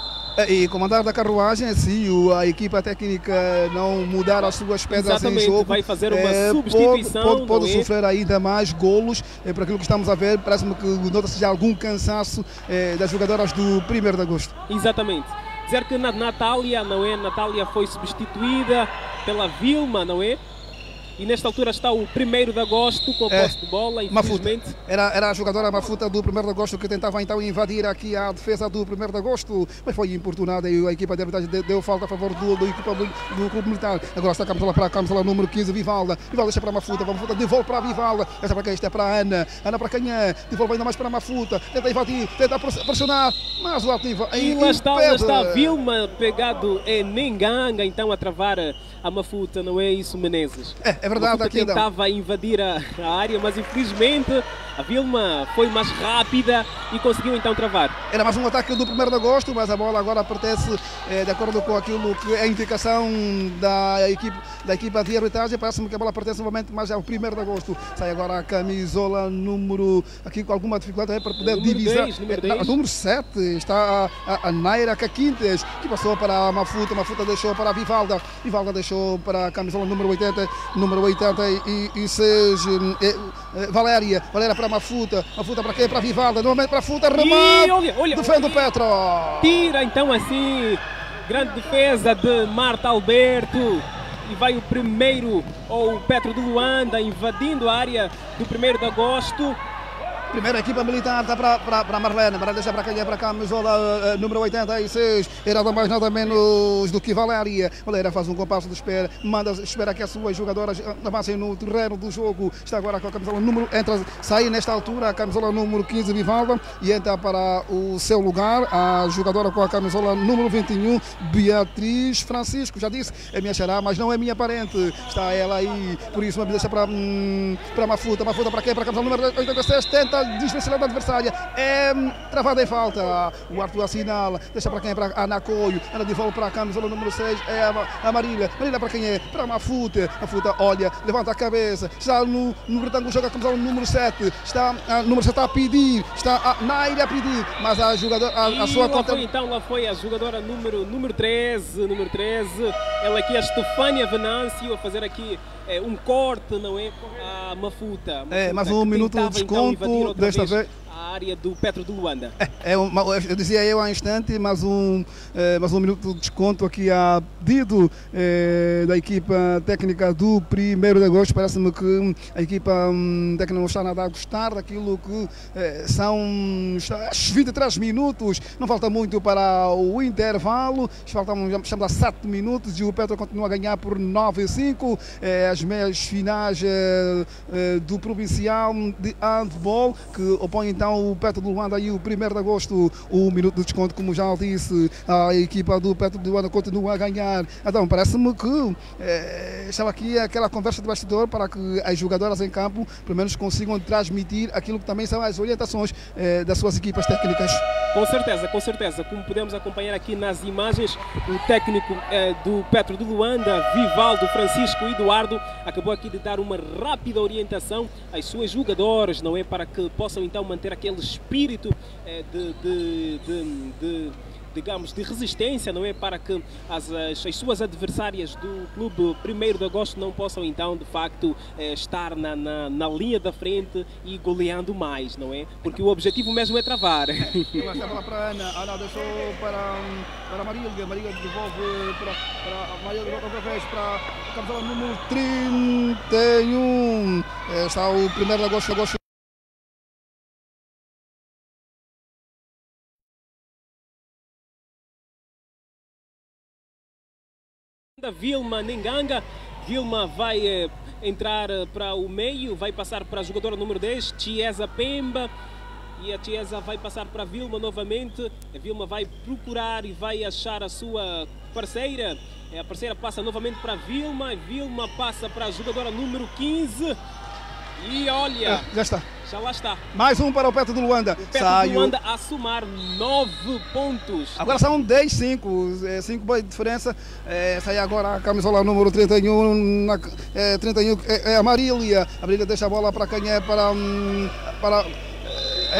E comandar da carruagem, se a equipa técnica não mudar as suas pedras Exatamente, em jogo, vai fazer uma é, substituição. Pode, pode, pode é? sofrer ainda mais golos, é, por aquilo que estamos a ver. Parece-me que nota-se já algum cansaço é, das jogadoras do primeiro de agosto. Exatamente. Dizer que na Natália, não é? Natália foi substituída pela Vilma, não é? E nesta altura está o primeiro de agosto com a é, posse de bola, infelizmente. Mafuta. Era, era a jogadora Mafuta do primeiro de agosto que tentava então invadir aqui a defesa do primeiro de agosto, mas foi importunada e a equipa de arbitragem deu falta a favor do, do, equipa do, do Clube Militar. Agora está a camisola para a camisola número quinze, Vivalda. Vivalda deixa para a Mafuta, Mafuta devolve para a Vivalda. Esta para quem? Esta é para a Ana. Ana para Canhã, devolve ainda mais para a Mafuta. Tenta invadir, tenta pressionar, mas o ativo. E lá está, lá está a Vilma pegado em Nenganga, então a travar a Mafuta, não é isso, Menezes? É, é verdade, aqui tentava não. invadir a, a área, mas infelizmente a Vilma foi mais rápida e conseguiu então travar. Era mais um ataque do primeiro de agosto, mas a bola agora pertence, é, de acordo com aquilo que é a indicação da equipe, da equipa de arbitragem, parece-me que a bola pertence novamente mais ao primeiro de agosto. Sai agora a camisola número, aqui com alguma dificuldade para poder número divisar. dez, número, é, dez. número sete, está a, a, a Naira Caquintes, que passou para a Mafuta, Mafuta deixou para a Vivalda, Vivalda deixou para a camisola número oitenta, número oitenta e, e seis, é, é, Valéria, Valéria para a Mafuta, Mafuta para quem? Para a Vivalda, novamente para a Futa, remate, olha, olha, defende o Petro. Tira então assim, grande defesa de Marta Alberto. E vai o primeiro, ou o Petro de Luanda, invadindo a área do primeiro de agosto. Primeira equipa militar está para, para, para Marlene, Marlene deixa para quem é para a camisola uh, número oitenta e seis, é nada mais nada menos do que Valéria. Valéria faz um compasso de espera, manda, espera que as suas jogadoras avancem no terreno do jogo. Está agora com a camisola número, entra, sai nesta altura a camisola número quinze, Vivalda, e entra para o seu lugar a jogadora com a camisola número vinte e um, Beatriz Francisco. Já disse, é minha xará, mas não é minha parente. Está ela aí, por isso me deixa para, hum, para Mafuta, Mafuta para quem? Para a camisola número oitenta e seis, tenta desvencilhar da adversária, é travada em falta. O Arthur assinala, deixa para quem é? Para a Ana Coelho, Ana devolve para a camisola número seis, é a, a Marília, Marília para quem é? Para a Mafuta, Mafuta olha, levanta a cabeça, está no, no retângulo, joga a camisola número sete, está a número sete a pedir, está a Naira a pedir, mas a jogadora, a, a sua conta... Foi, então lá foi a jogadora número, número treze, número treze, ela aqui, a Estefânia Venâncio, a fazer aqui é, um corte, não é? A Mafuta, Mafuta é, mais um minuto de desconto, então, desta vez. a área do Petro de Luanda. É, é uma, eu dizia eu há um instante, mas um, é, mas um minuto de desconto aqui a pedido é, da equipa técnica do primeiro de agosto. Parece-me que a equipa hum, técnica não está nada a gostar daquilo que é, são vinte e três minutos, não falta muito para o intervalo, faltam, estamos a sete minutos e o Petro continua a ganhar por nove a cinco, é, as meias finais é, é, do provincial de handball, que opõe então o Petro de Luanda e o primeiro de agosto. O minuto de desconto, como já disse, a equipa do Petro de Luanda continua a ganhar. Então parece-me que é, estava aqui aquela conversa de bastidor para que as jogadoras em campo pelo menos consigam transmitir aquilo que também são as orientações é, das suas equipas técnicas. Com certeza, com certeza. Como podemos acompanhar aqui nas imagens, o técnico eh, do Petro de Luanda, Vivaldo Francisco Eduardo, acabou aqui de dar uma rápida orientação às suas jogadoras, não é? Para que possam então manter aquele espírito eh, de, de, de, de digamos, de resistência, não é? Para que as, as, as suas adversárias do clube primeiro de agosto não possam então, de facto, eh, estar na, na, na linha da frente e goleando mais, não é? Porque o objetivo mesmo é travar. Ela estava lá para a Ana, a Ana deixou para, para a Marília, Marília devolve para, para a Marília outra vez para a camisola número trinta e um. Está o primeiro de agosto, agosto. Da Vilma Nenganga, Vilma vai eh, entrar eh, para o meio, vai passar para a jogadora número dez, Chiesa Pemba, e a Chiesa vai passar para a Vilma novamente. A Vilma vai procurar e vai achar a sua parceira, a parceira passa novamente para a Vilma, a Vilma passa para a jogadora número quinze, e olha, é, já está. Já lá está. Mais um para o Petro de Luanda. O Petro Saiu. de Luanda a somar nove pontos. Agora são dez a cinco. cinco pontos de diferença. É, sai agora a camisola número trinta e um. Na, é, trinta e um é, é a Marília. A Marília deixa a bola para quem é para. para É,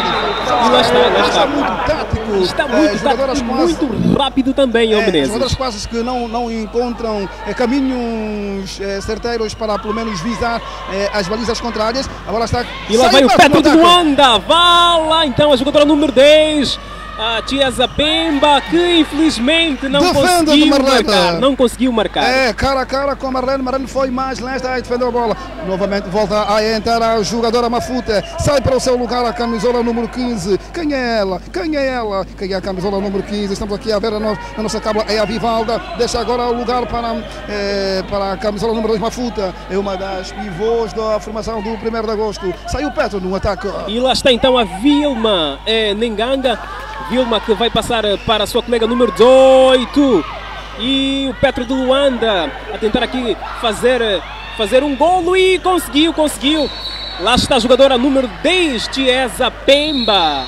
lá está, lá está. Está muito tático. Está muito, é, tático, muito rápido também, é, Menezes. Jogadoras quase que não, não encontram é, caminhos é, certeiros para pelo menos visar é, as balizas contrárias. A bola está. E lá vai o Petro de Luanda. Vá lá então a jogadora número dez. A Chiesa Pemba, que infelizmente não Defenda conseguiu marcar. Não conseguiu marcar. É, cara a cara com a Marlene. Marlene foi mais lenta a defender a bola. Novamente volta a entrar a jogadora Mafuta. Sai para o seu lugar a camisola número quinze. Quem é ela? Quem é ela? Quem é a camisola número quinze? Estamos aqui a ver a, no, a nossa cábula. É a Vivalda. Deixa agora o lugar para, é, para a camisola número dois Mafuta. É uma das pivôs da formação do primeiro de agosto. Saiu o Petro no ataque. E lá está então a Vilma é, Nenganga. Vilma que vai passar para a sua colega número dezoito. E o Petro de Luanda a tentar aqui fazer, fazer um golo e conseguiu, conseguiu. Lá está a jogadora número dez, Chiesa Pemba.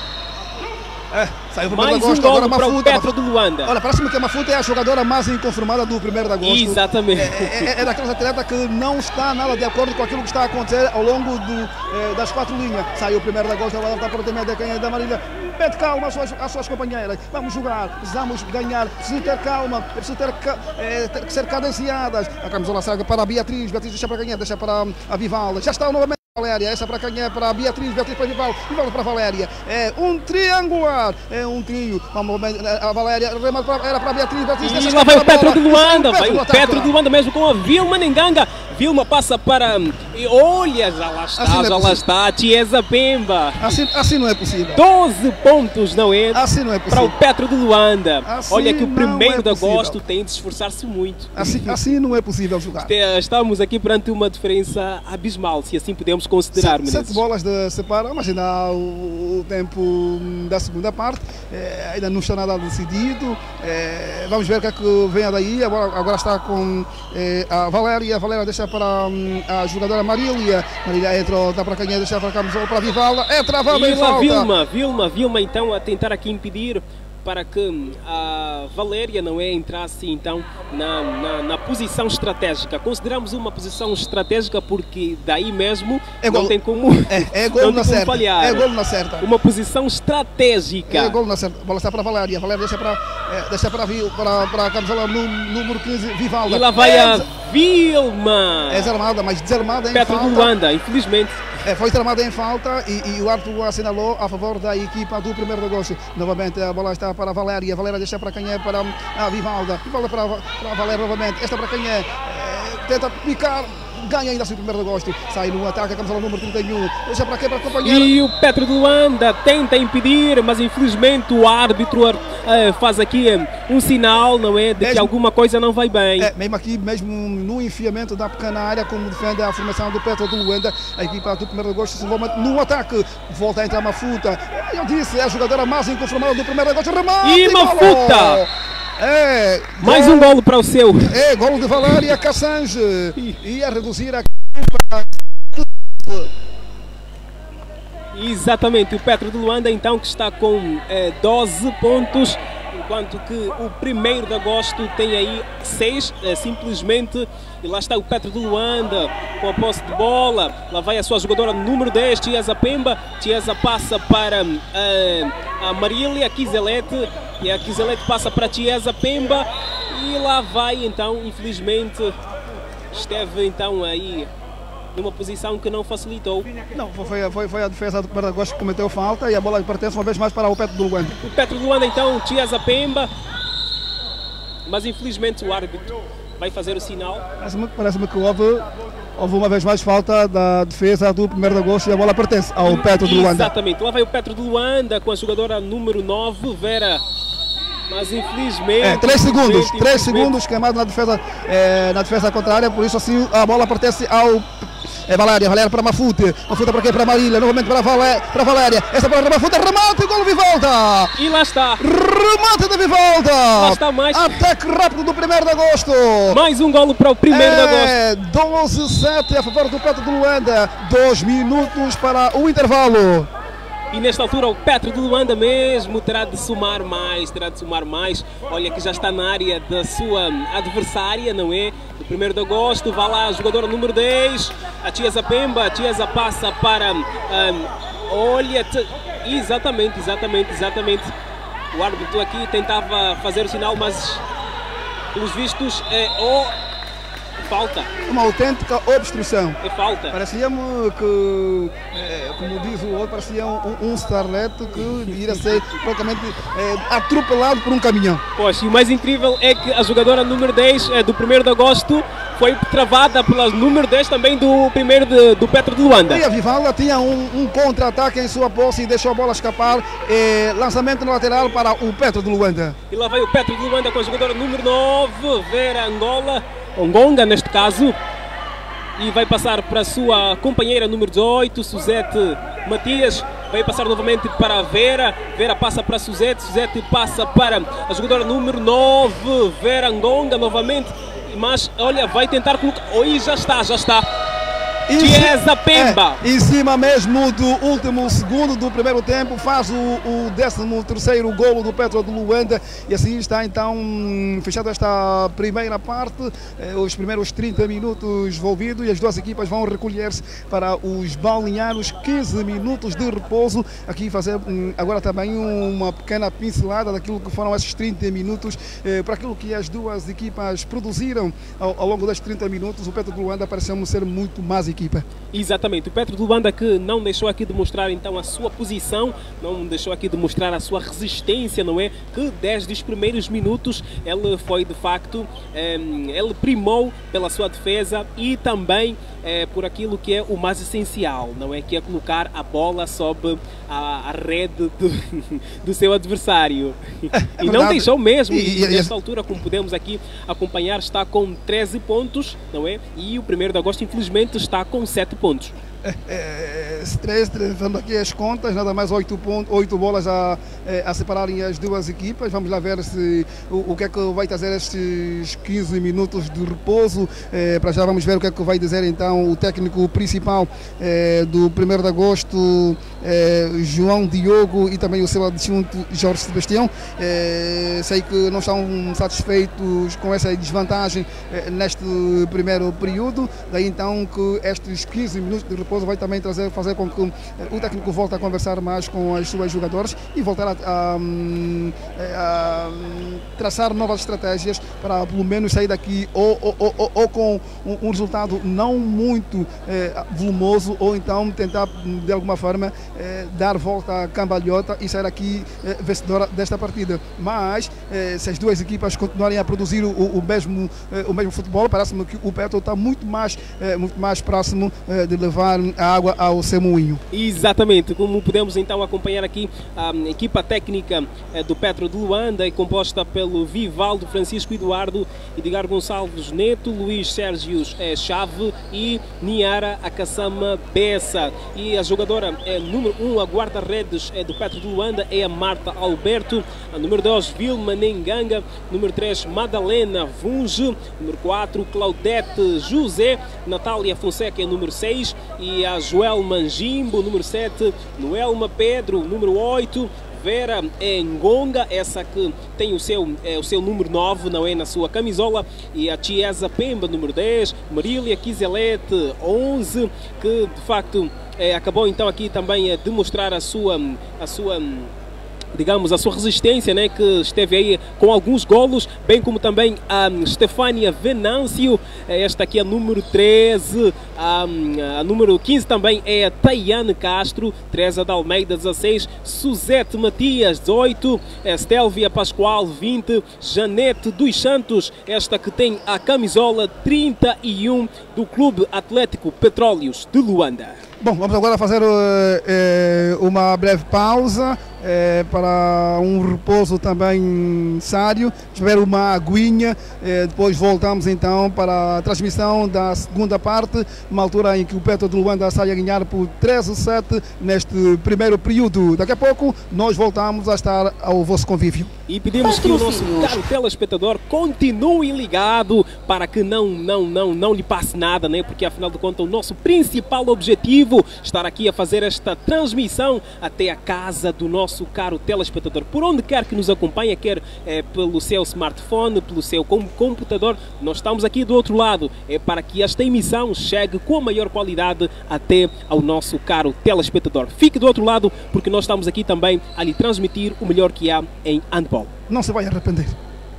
É, saiu o mais de agosto, um golo agora para Mafuta, o Petro de Luanda. Olha, parece-me que a Mafuta é a jogadora mais inconformada do primeiro de agosto. Exatamente. É, é, é daquelas atletas que não está nada de acordo com aquilo que está a acontecer ao longo do, é, das quatro linhas. Saiu o primeiro de agosto, agora está por intermédio quem é da Marília. Mete calma às suas, às suas companheiras. Vamos jogar, precisamos ganhar, preciso ter calma, é preciso ter, é, ter que ser cadenciadas. A camisola sai para a Beatriz, Beatriz deixa para ganhar, deixa para a Vivalda. Já está novamente. Valéria, essa para quem é para a Beatriz, Beatriz para Vivaldo, Vivaldo para a Valéria. É um triangular, é um trio. Vamos, a Valéria era para a Beatriz, Beatriz. E lá vai o Petro de Luanda, vai o Petro de Luanda mesmo com a Vilma Nenganga. Vilma passa para. E olha, já lá está, assim já é lá está. A Chiesa Pemba. Assim, assim não é possível. doze pontos, não é? Assim não é possível. Para o Petro de Luanda. Assim olha que o primeiro é de agosto tem de esforçar-se muito. Assim, assim não é possível jogar. Estamos aqui perante uma diferença abismal, se assim podemos considerar. Sete, sete bolas de separa, mas ainda o, o tempo da segunda parte é, ainda não está nada decidido. É, vamos ver o que é que vem daí. Agora, agora está com é, a Valéria. A Valéria deixa para um, a jogadora Marília. Marília entra, dá para quem é, deixa para a camisola para a Vivalda. É travada e em falta. Vilma, Vilma, Vilma então a tentar aqui impedir para que a Valéria não é entrasse então na, na, na posição estratégica. Consideramos uma posição estratégica porque daí mesmo é não golo, tem como, é, é golo não na tem como certa, falhar. É golo na certa. Uma posição estratégica. É golo na certa. A bola está para a Valéria. A Valéria deixa para, é, deixa para, para, para a camisola número quinze, Vivalda. E lá vai é, a Vilma. É desarmada, mas desarmada em Petro falta. de Luanda, infelizmente. É, foi tramada em falta e, e o árbitro assinalou a favor da equipa do primeiro de agosto. Novamente a bola está para a Valéria. Valéria deixa para quem é? Para a Vivalda. Vivalda para, para a Valéria novamente. Esta para quem é? é tenta picar. Ganha ainda assim o primeiro de agosto. Sai no ataque a camisola número trinta e um. Deixa para quê? Para acompanhar. E o Petro de Luanda tenta impedir, mas infelizmente o árbitro uh, faz aqui um, um sinal, não é? De mesmo, que alguma coisa não vai bem. É, mesmo aqui, mesmo no enfiamento da pequena área, como defende a formação do Petro de Luanda, a equipa do primeiro de agosto se envolve no ataque. Volta a entrar Mafuta. Eu disse, é a jogadora mais inconformada do primeiro de agosto. Remate! E Mafuta! É, mais um golo para o seu. É, golo de Valéria Cassange. E a reduzir a Exatamente, o Petro de Luanda então que está com eh, doze pontos, enquanto que o primeiro de agosto tem aí seis, eh, simplesmente. E lá está o Petro de Luanda com a posse de bola. Lá vai a sua jogadora número dez, Tiesa Pemba. Tiesa passa para eh, a Marília Kizelete. E a Kizelete passa para Tiesa Pemba. E lá vai então, infelizmente, esteve então aí numa posição que não facilitou. Não, foi, foi, foi a defesa do primeiro de agosto que cometeu falta e a bola pertence uma vez mais para o Petro de Luanda. O Petro de Luanda então, Tiesa Pemba. Mas infelizmente o árbitro vai fazer o sinal. Parece-me parece que houve, houve uma vez mais falta da defesa do primeiro de agosto e a bola pertence ao Petro de Luanda. Exatamente, lá vai o Petro de Luanda com a jogadora número nove, Vera. Mas infelizmente... É, três segundos, três segundos queimado na defesa, é, na defesa contrária, por isso assim a bola pertence ao... É Valéria, Valéria para Mafute, Mafute para quê? Para Marília, novamente para, Valé, para Valéria, essa bola para Mafute, remate, gol Vivalda! E lá está! Remate de Vivalda! Lá está mais... Ataque rápido do primeiro de agosto! Mais um golo para o primeiro é, de agosto! É, doze a sete a favor do Petro de Luanda, dois minutos para o intervalo. E nesta altura o Petro de Luanda mesmo terá de somar mais, terá de somar mais. Olha que já está na área da sua adversária, não é? Do primeiro de agosto, vai lá a jogadora número dez, a Tiesa Pemba. A Tiesa passa para... Um, olha, te, exatamente, exatamente, exatamente. O árbitro aqui tentava fazer o sinal, mas pelos vistos é o... falta. Uma autêntica obstrução. É falta. Parecia-me que, é, como diz o outro, parecia um, um starlet que iria ser praticamente é, atropelado por um caminhão. Pois, e o mais incrível é que a jogadora número dez é, do primeiro de agosto foi travada pela número dez também do primeiro de, do Petro de Luanda. E a Vivalda tinha um, um contra-ataque em sua posse e deixou a bola escapar. É, lançamento no lateral para o Petro de Luanda. E lá vai o Petro de Luanda com a jogadora número nove, Vera Angola. Ongonga neste caso, e vai passar para a sua companheira número dezoito, Suzete Matias, vai passar novamente para a Vera, Vera passa para a Suzete, Suzete passa para a jogadora número nove, Vera Angonga novamente, mas olha, vai tentar colocar, oi, já está, já está. Tiesa Pemba. É, em cima mesmo do último segundo do primeiro tempo, faz o, o décimo terceiro golo do Petro de Luanda e assim está então fechada esta primeira parte, eh, os primeiros trinta minutos envolvidos e as duas equipas vão recolher-se para os balneários, quinze minutos de repouso, aqui fazer hum, agora também uma pequena pincelada daquilo que foram esses trinta minutos, eh, para aquilo que as duas equipas produziram ao, ao longo destes trinta minutos. O Petro de Luanda pareceu-me ser muito mais equipa. Exatamente, o Petro de Luanda que não deixou aqui de mostrar então a sua posição, não deixou aqui de mostrar a sua resistência, não é? Que desde os primeiros minutos ele foi de facto, eh, ele primou pela sua defesa e também eh, por aquilo que é o mais essencial, não é? Que é colocar a bola sob a, a rede do, do seu adversário. É, é e não deixou mesmo, e, e nesta altura, como podemos aqui acompanhar, está com treze pontos, não é? E o primeiro de agosto infelizmente está com sete pontos. É, é, três, vamos aqui as contas, nada mais oito pontos, oito bolas a, a separarem as duas equipas. Vamos lá ver se o, o que é que vai trazer estes quinze minutos de repouso. É, para já vamos ver o que é que vai dizer então o técnico principal é, do primeiro de agosto, é, João Diogo, e também o seu adjunto Jorge Sebastião. É, sei que não estão satisfeitos com essa desvantagem é, neste primeiro período, daí então que estes quinze minutos de repouso vai também trazer, fazer com que o técnico volte a conversar mais com as suas jogadoras e voltar a a, a, a traçar novas estratégias para pelo menos sair daqui ou, ou, ou, ou com um, um resultado não muito eh, volumoso, ou então tentar de alguma forma eh, dar volta à cambalhota e sair aqui eh, vencedora desta partida. Mas eh, se as duas equipas continuarem a produzir o, o, mesmo, eh, o mesmo futebol, parece-me que o Petro está muito mais, eh, muito mais próximo eh, de levar a água ao seu moinho. Exatamente, como podemos então acompanhar aqui, a equipa técnica eh, do Petro de Luanda é composta pelo Vivaldo Francisco Eduardo, Edgar Gonçalves Neto, Luís Sérgio eh, Chave e Niara Akassama Bessa. E a jogadora é número um, a guarda-redes é do Petro de Luanda, é a Marta Alberto. A número dois, Vilma Nenganga. Número três, Madalena Vunge. Número quatro, Claudete José. Natália Fonseca é número seis. E a Joel Manjimbo, número sete. Noelma Pedro, número oito. Vera Ngonga, essa que tem o seu, é, o seu número nove, não é, na sua camisola. E a Chiesa Pemba, número dez. Marília Kizelete, onze, que de facto é, acabou então aqui também a demonstrar a sua, a sua digamos, a sua resistência, né, que esteve aí com alguns golos, bem como também a Stefânia Venâncio, esta aqui é a número treze, a, a número quinze também é a Tayane Castro, Teresa de Almeida, dezasseis, Suzete Matias, dezoito, Estélvia Pascoal, vinte, Janete dos Santos, esta que tem a camisola trinta e um do Clube Atlético Petróleos de Luanda. Bom, vamos agora fazer uh, uma breve pausa uh, para um repouso também necessário, beber uma aguinha, uh, depois voltamos então para a transmissão da segunda parte, uma altura em que o Petro de Luanda sai a ganhar por treze a sete neste primeiro período. Daqui a pouco nós voltamos a estar ao vosso convívio. E pedimos que o nosso caro telespectador continue ligado para que não, não, não, não lhe passe nada, né? Porque afinal de contas o nosso principal objetivo estar aqui a fazer esta transmissão até a casa do nosso caro telespectador. Por onde quer que nos acompanhe, quer é, pelo seu smartphone, pelo seu computador, nós estamos aqui do outro lado, é para que esta emissão chegue com a maior qualidade até ao nosso caro telespectador. Fique do outro lado, porque nós estamos aqui também a lhe transmitir o melhor que há em handball. Não se vai arrepender.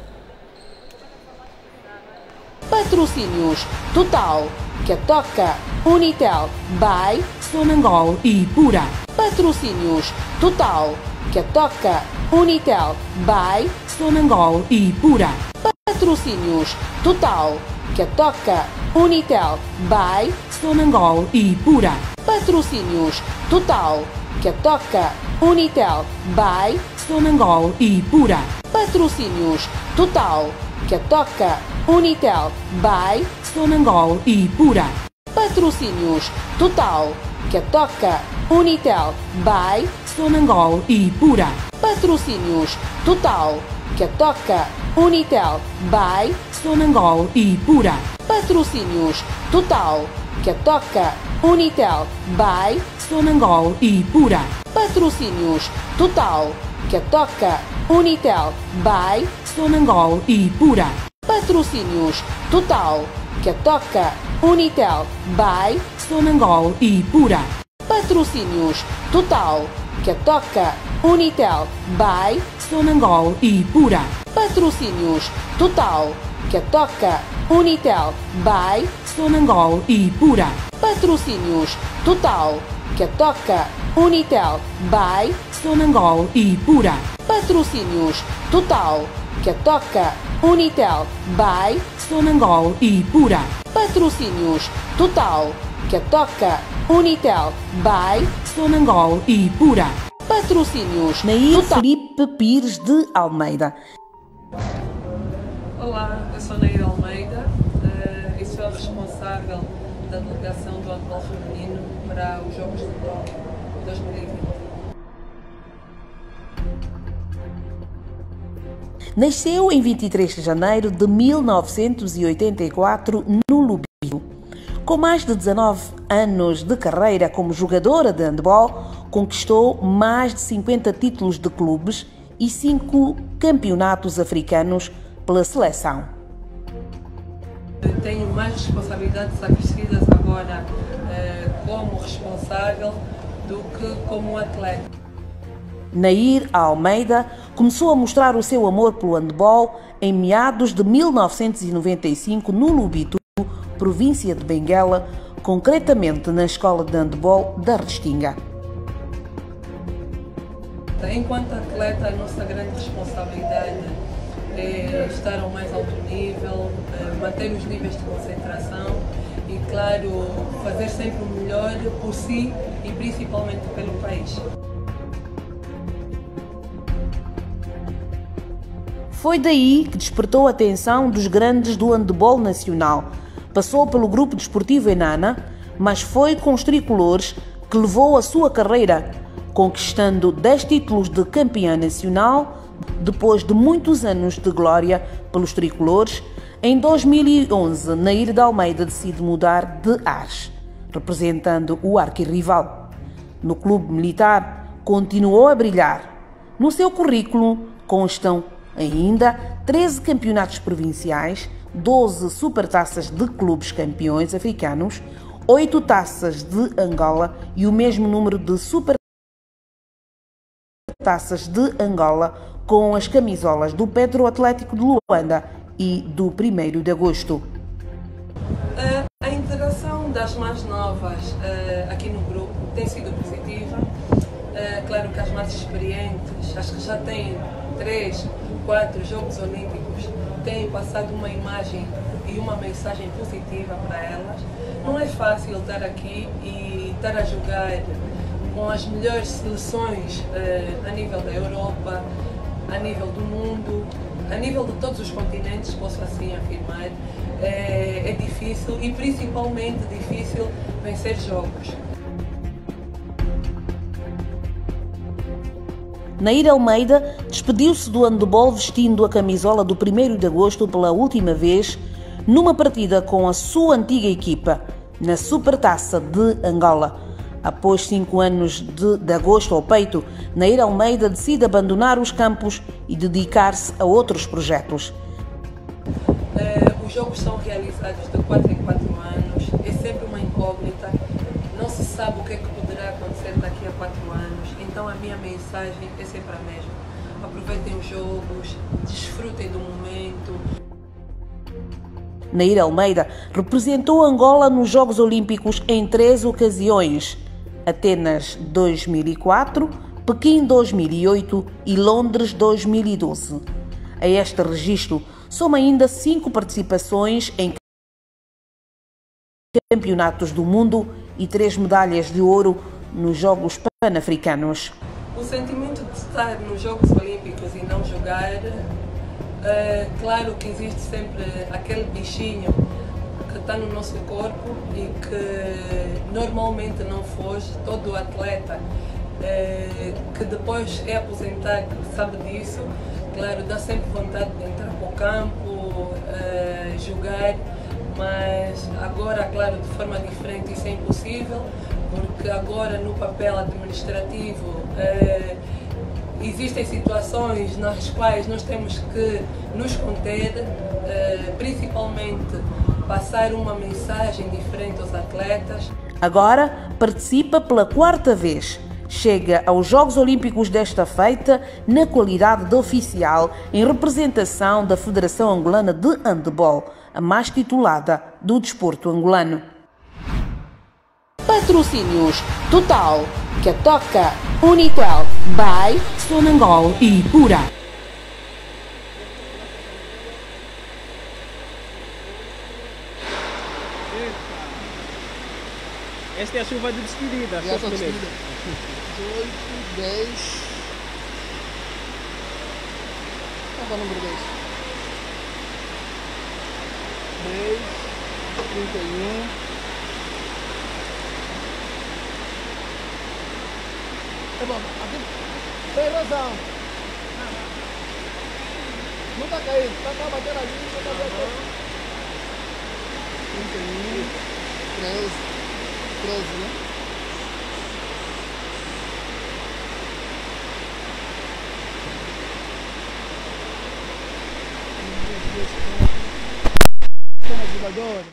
Patrocínios Total, Catoca, Unitel, by Sonangol e Pura. Patrocínios Total, Catoca, Unitel, by Sonangol e Pura. Patrocínios Total, Catoca, Unitel, by Sonangol e Pura. Patrocínios Total, Catoca, Unitel, by Sonangol e Pura. Patrocínios Total, Catoca, Unitel, by Sonangol e Pura. Patrocínios Total, Catoca, Unitel, by Sonangol e Pura. Patrocínios Total, Catoca, Unitel, by Sonangol e Pura. Patrocínios Total, Catoca, Unitel, by Sonangol e Pura. Patrocínios Total, Catoca, Unitel, by Sonangol e Pura. Patrocínios Total, Catoca, Unitel, by Sonangol e Pura. Patrocínios Total, Catoca, Unitel, by Sonangol e Pura. Patrocínios Total, Catoca, Unitel, by Sonangol e Pura. Patrocínios Total, Catoca, Unitel, by Sonangol e Pura. Patrocínios Total, Catoca, Unitel, by Sonangol e Pura. Patrocínios Total, Catoca, Unitel, by Sonangol e Pura. Patrocínios Nair Total. Felipe Pires de Almeida. Olá, eu sou Nair Almeida uh, e sou a responsável da delegação do handball feminino para os Jogos de Tóquio dois mil e vinte. Nasceu em vinte e três de janeiro de mil novecentos e oitenta e quatro no Lubio. Com mais de dezanove anos de carreira como jogadora de handball, conquistou mais de cinquenta títulos de clubes e cinco campeonatos africanos pela seleção. Tenho mais responsabilidades acrescidas agora uh, como responsável do que como atleta. Nair Almeida começou a mostrar o seu amor pelo handball em meados de mil novecentos e noventa e cinco no Lubito, província de Benguela, concretamente na Escola de Handball da Restinga. Enquanto atleta, a nossa grande responsabilidade é estar ao mais alto nível, manter os níveis de concentração e, claro, fazer sempre o melhor por si e principalmente pelo país. Foi daí que despertou a atenção dos grandes do handebol nacional. Passou pelo grupo desportivo Enana, mas foi com os tricolores que levou a sua carreira, conquistando dez títulos de campeã nacional. Depois de muitos anos de glória pelos tricolores, em dois mil e onze, Nair de Almeida decide mudar de ares, representando o arquirrival. No clube militar, continuou a brilhar. No seu currículo constam ainda treze campeonatos provinciais, doze supertaças de clubes campeões africanos, oito taças de Angola e o mesmo número de supertaças de Angola com as camisolas do Petro Atlético de Luanda e do primeiro de agosto. A integração das mais novas aqui no grupo tem sido positiva. Claro que as mais experientes, as que já têm três, quatro Jogos Olímpicos, têm passado uma imagem e uma mensagem positiva para elas. Não é fácil estar aqui e estar a jogar com as melhores seleções a nível da Europa, a nível do mundo, a nível de todos os continentes, posso assim afirmar. É, é difícil e principalmente difícil vencer jogos. Nair Almeida despediu-se do handebol vestindo a camisola do primeiro de agosto pela última vez numa partida com a sua antiga equipa, na Supertaça de Angola. Após cinco anos de, de agosto ao peito, Nair Almeida decide abandonar os campos e dedicar-se a outros projetos. Uh, os jogos são realizados de quatro em quatro anos, é sempre uma incógnita, não se sabe o que é que poderá acontecer daqui a quatro anos, então a minha mensagem é sempre a mesma. Aproveitem os jogos, desfrutem do momento. Nair Almeida representou Angola nos Jogos Olímpicos em três ocasiões: Atenas dois mil e quatro, Pequim dois mil e oito e Londres dois mil e doze. A este registro soma ainda cinco participações em campeonatos do mundo e três medalhas de ouro nos Jogos Pan-Africanos. O sentimento de estar nos Jogos Olímpicos e não jogar, é claro que existe sempre aquele bichinho que está no nosso corpo e que normalmente não foge. Todo atleta é, que depois é aposentado sabe disso. Claro, dá sempre vontade de entrar para o campo, é, jogar, mas agora, claro, de forma diferente isso é impossível, porque agora no papel administrativo é, existem situações nas quais nós temos que nos conter, é, principalmente passar uma mensagem diferente aos atletas. Agora participa pela quarta vez. Chega aos Jogos Olímpicos desta feita na qualidade de oficial em representação da Federação Angolana de Handebol, a mais titulada do desporto angolano. Patrocínios Total, que toca Unitel, by Sonangol e Pura. Esta é a chuva de despedida. E essa despedida. dezoito, dez. Qual é o número dez? dez, trinta e um. É bom, aqui tem razão. Não está caindo, está batendo ali, não está batendo. trinta e um, treze. treze, né? Cena jogador.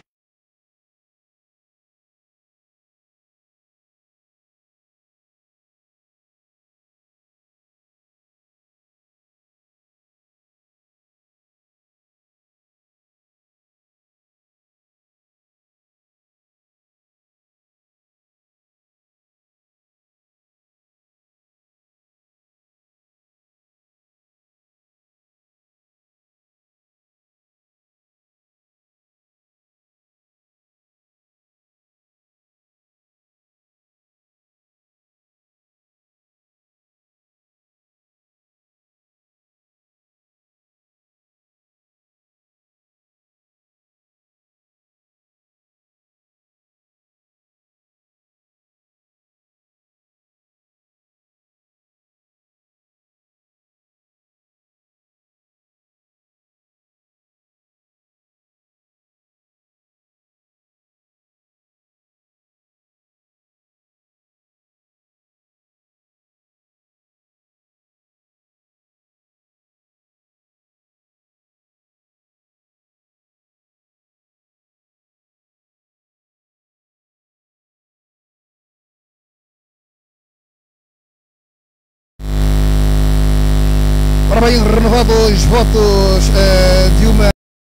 também renovados os votos eh, de uma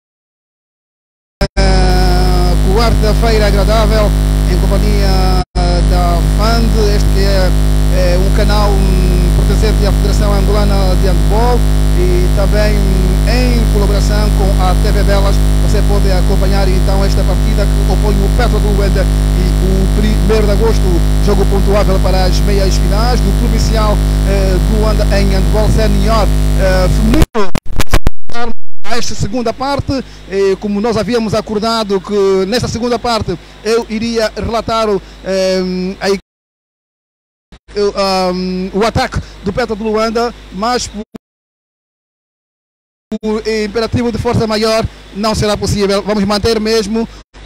eh, quarta-feira agradável em companhia eh, da F A N D, este que é eh, um canal um, pertencente à Federação Angolana de Handball, e também em colaboração com a T V Belas. Você pode acompanhar então esta partida que opõe o Petro de Luanda e o primeiro de agosto, jogo pontuável para as meias finais do Provincial eh, de Luanda em handball senior eh, feminino. A esta segunda parte, eh, como nós havíamos acordado que nesta segunda parte eu iria relatar eh, a, um, o ataque do Petro de Luanda, mas por o imperativo de força maior não será possível. Vamos manter mesmo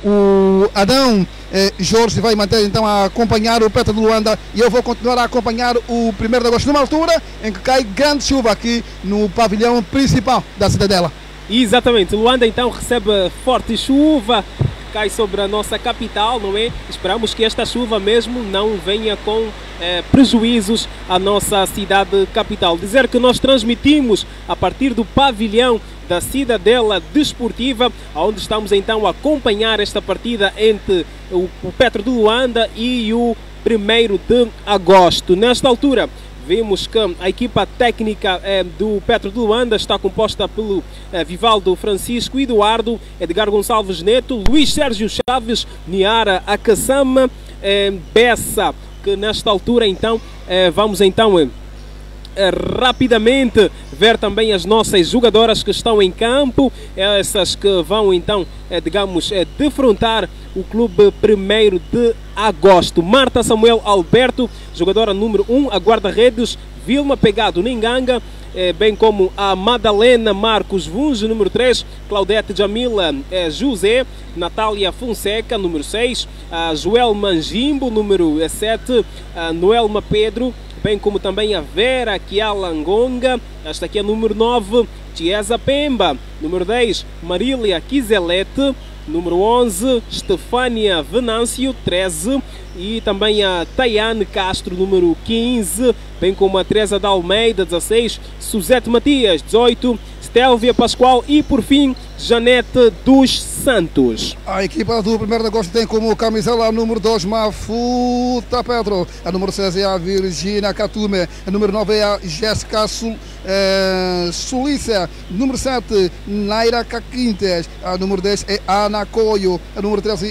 o Adão eh, Jorge vai manter então a acompanhar o Petro de Luanda, e eu vou continuar a acompanhar o primeiro de agosto numa altura em que cai grande chuva aqui no pavilhão principal da Cidadela. Exatamente, Luanda então recebe forte chuva, cai sobre a nossa capital, não é? Esperamos que esta chuva mesmo não venha com eh, prejuízos à nossa cidade capital. Dizer que nós transmitimos a partir do pavilhão da Cidadela Desportiva, onde estamos então a acompanhar esta partida entre o, o Petro de Luanda e o primeiro de agosto. Nesta altura, vimos que a equipa técnica eh, do Petro de Luanda está composta pelo eh, Vivaldo Francisco Eduardo, Edgar Gonçalves Neto, Luís Sérgio Chaves, Niara Akassama, eh, Bessa, que nesta altura então eh, vamos então eh, eh, rapidamente ver também as nossas jogadoras que estão em campo, essas que vão então, eh, digamos, eh, defrontar o clube primeiro de agosto. Marta Samuel Alberto, jogadora número um, a guarda-redes, Vilma Pegado Ninganga, eh, bem como a Madalena Marcos Vunge, número três, Claudete Jamila eh, José, Natália Fonseca, número seis, a Joel Manjimbo, número sete, a Noelma Pedro, bem como também a Vera Kialangonga, esta aqui é número nove, Chiesa Pemba, número dez, Marília Kizelete, número onze, Stefânia Venâncio, treze, e também a Tayane Castro, número quinze, bem como a Teresa da Almeida, dezasseis, Suzete Matias, dezoito, Stélvia Pascoal e, por fim, Janete dos Santos. A equipa do primeiro de agosto tem como camisela a número dois, Mafuta Pedro, a número seis é a Virgínia Catume, a número nove é a Jéssica Sul, eh, Sulícia, número sete, Naira Caquintes, a número dez é Ana Coio, a número treze,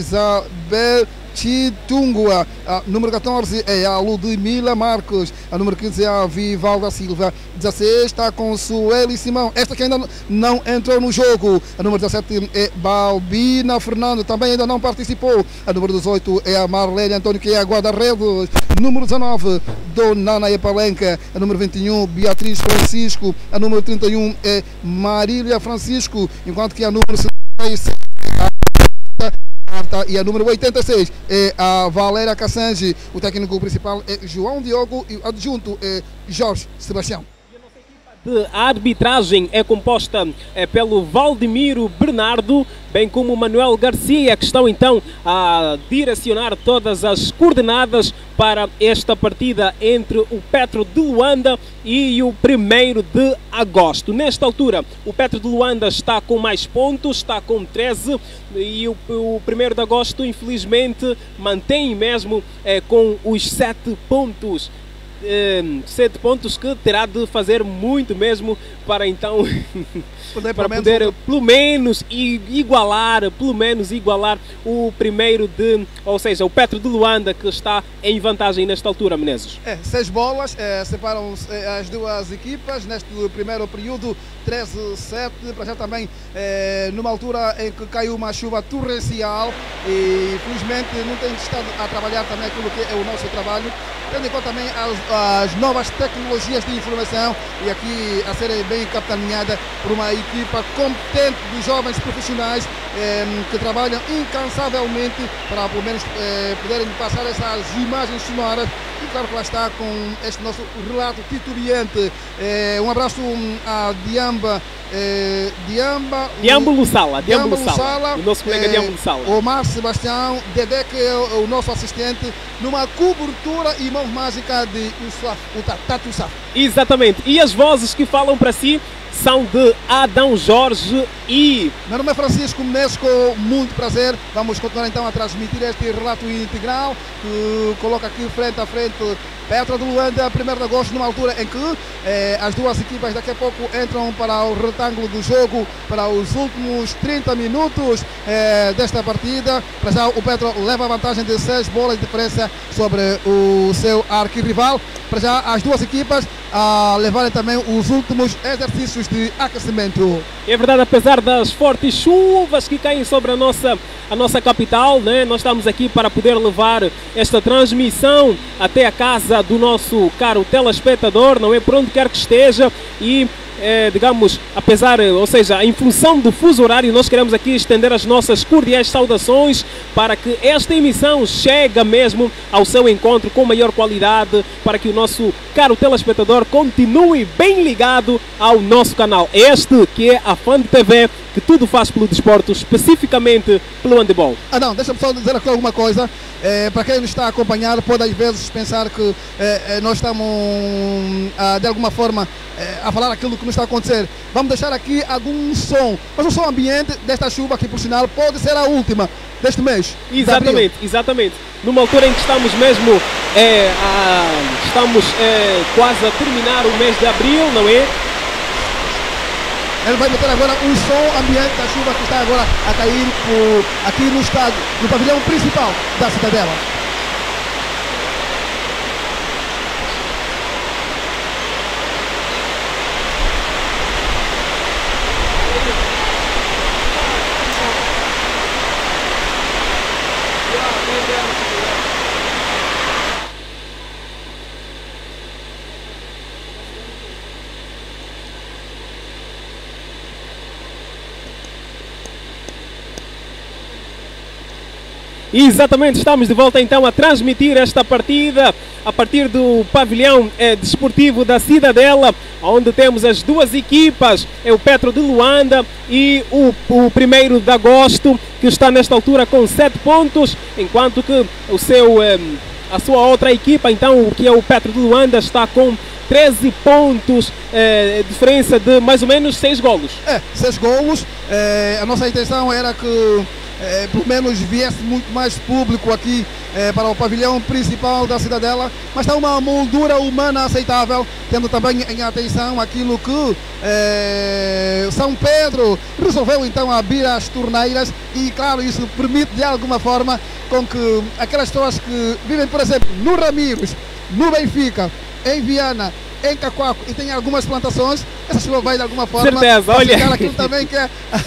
Isabel Chitungua, a número catorze é a Ludmila Marcos, a número quinze é a Vivalda Silva, dezasseis está com Sueli Simão, esta que ainda não entrou no jogo, a número dezassete é Balbina Fernando, também ainda não participou, a número dezoito é a Marlene Antônio, que é a guarda-redes, número dezanove, Dona Anaia Palenca, a número vinte e um, Beatriz Francisco, a número trinta e um é Marília Francisco, enquanto que a número setenta e seis e a número oitenta e seis é a Valéria Cassange. O técnico principal é João Diogo e o adjunto é Jorge Sebastião. A arbitragem é composta é, pelo Valdemiro Bernardo, bem como o Manuel Garcia, que estão então a direcionar todas as coordenadas para esta partida entre o Petro de Luanda e o primeiro de agosto. Nesta altura, o Petro de Luanda está com mais pontos, está com treze, e o, o primeiro de agosto, infelizmente, mantém mesmo é, com os sete pontos. Sete pontos que terá de fazer muito mesmo para então poder, para poder menos... pelo menos igualar pelo menos igualar o primeiro de, ou seja, o Petro de Luanda, que está em vantagem nesta altura, Menezes. É, seis bolas é, separam é, as duas equipas neste primeiro período, treze a sete, para já também é, numa altura em que caiu uma chuva torrencial e felizmente não tem estado a trabalhar também aquilo que é o nosso trabalho, tendo em conta também as, as novas tecnologias de informação, e aqui a ser bem capitaneada por uma equipa competente de jovens profissionais eh, que trabalham incansavelmente para pelo menos eh, poderem passar essas imagens sonoras. E claro que lá está com este nosso relato tituriente. Eh, um abraço à Diamba eh, Diamba, Diâmbulo Sala, Diâmbulo Diâmbulo Sala, Sala, o nosso colega eh, Diâmbulo Sala. Omar Sebastião, Dedé, que é o, o nosso assistente, numa cobertura e mão mágica de Usaf, o Tatu Usaf. Exatamente. E as vozes que falam para si são de Adão Jorge e... Meu nome é Francisco Menezes, com muito prazer. Vamos continuar então a transmitir este relato integral que coloca aqui frente a frente Petro de Luanda, primeiro de agosto, numa altura em que eh, as duas equipas daqui a pouco entram para o retângulo do jogo, para os últimos trinta minutos eh, desta partida. Para já o Petro leva a vantagem de seis bolas de diferença sobre o seu arquirrival. Para já as duas equipas a levarem também os últimos exercícios de aquecimento. É verdade, apesar das fortes chuvas que caem sobre a nossa, a nossa capital, né? Nós estamos aqui para poder levar esta transmissão até a casa do nosso caro telespectador, não é? Por onde quer que esteja e... É, digamos, apesar, ou seja, em função do fuso horário, nós queremos aqui estender as nossas cordiais saudações para que esta emissão chegue mesmo ao seu encontro com maior qualidade, para que o nosso caro telespectador continue bem ligado ao nosso canal. Este que é a Fand T V, que tudo faz pelo desporto, especificamente pelo handebol. Ah não, deixa-me só dizer aqui alguma coisa. É, para quem nos está a acompanhar, pode às vezes pensar que é, nós estamos ah, de alguma forma é, a falar aquilo que nos está a acontecer. Vamos deixar aqui algum som, mas o som ambiente desta chuva, que por sinal pode ser a última deste mês. Exatamente, exatamente. Numa altura em que estamos mesmo, é, a, estamos é, quase a terminar o mês de abril, não é? Ele vai meter agora o som ambiente da chuva que está agora a cair por, aqui no estádio, no pavilhão principal da Cidadela. Exatamente, estamos de volta então a transmitir esta partida a partir do pavilhão eh, desportivo da Cidadela, onde temos as duas equipas, é o Petro de Luanda e o, o primeiro de agosto, que está nesta altura com sete pontos, enquanto que o seu, eh, a sua outra equipa, então, que é o Petro de Luanda, está com treze pontos, eh, diferença de mais ou menos seis golos. É, seis golos. É, a nossa intenção era que É, pelo menos viesse muito mais público aqui é, para o pavilhão principal da Cidadela, mas está uma moldura humana aceitável, tendo também em atenção aquilo que é, São Pedro resolveu então abrir as torneiras e, claro, isso permite de alguma forma com que aquelas pessoas que vivem, por exemplo, no Ramires, no Benfica, em Viana, em Cacoaco e tem algumas plantações, essa chuva vai de alguma forma certeza, olha, aquilo também que é...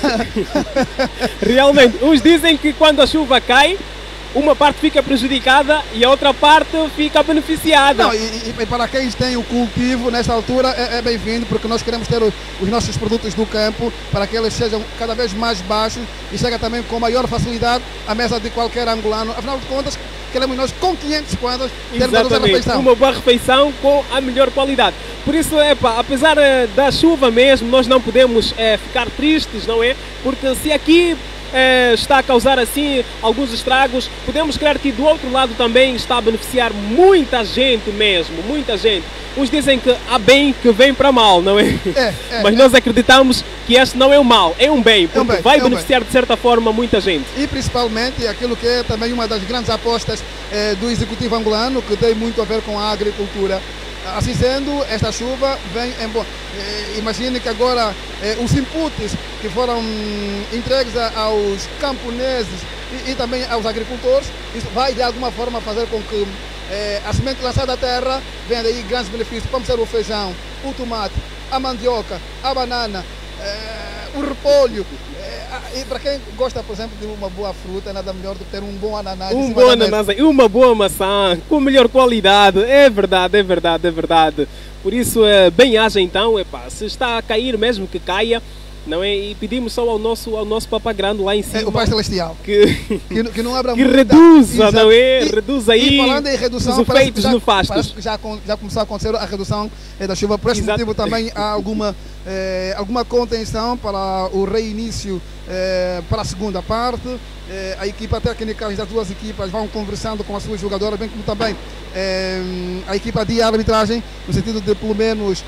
Realmente, uns dizem que quando a chuva cai, uma parte fica prejudicada e a outra parte fica beneficiada. Não, e, e para quem tem o cultivo nesta altura é, é bem-vindo, porque nós queremos ter o, os nossos produtos do campo para que eles sejam cada vez mais baixos e cheguem também com maior facilidade à mesa de qualquer angolano. Afinal de contas, queremos nós com quinhentos quantas termos uma refeição. Uma boa refeição com a melhor qualidade. Por isso, epa, apesar da chuva mesmo, nós não podemos é, ficar tristes, não é? Porque se aqui é, está a causar assim alguns estragos, podemos crer que do outro lado também está a beneficiar muita gente mesmo, muita gente. Uns dizem que há bem que vem para mal, não é? é, é Mas é. nós acreditamos que este não é um mal, é um bem, porque é um bem, vai é um beneficiar bem. de certa forma muita gente. E principalmente aquilo que é também uma das grandes apostas é, do Executivo angolano, que tem muito a ver com a agricultura. Assim sendo, esta chuva vem em bom. Eh, imagine que agora eh, os inputs que foram entregues a, aos camponeses e, e também aos agricultores, isso vai de alguma forma fazer com que eh, a semente lançada à terra venha daí grandes benefícios, como ser o feijão, o tomate, a mandioca, a banana, eh, o repolho. E para quem gosta, por exemplo, de uma boa fruta, nada melhor do que ter um bom ananás. Um bom ananás e uma boa maçã, com melhor qualidade. É verdade, é verdade, é verdade. Por isso, é, bem haja então, epá, se está a cair mesmo que caia, não é? E pedimos só ao nosso, ao nosso Papa Grande lá em cima. É, o Pai Celestial. Que, que, que não abra que muita, reduza, exato, não é? E, Reduz aí e falando em redução, os efeitos já, nefastos. Já, já começou a acontecer a redução da chuva. Por esse Exato. motivo também há alguma eh, alguma contenção para o reinício eh, para a segunda parte. Eh, a equipa técnica das duas equipas vão conversando com as suas jogadoras, bem como também eh, a equipa de arbitragem, no sentido de pelo menos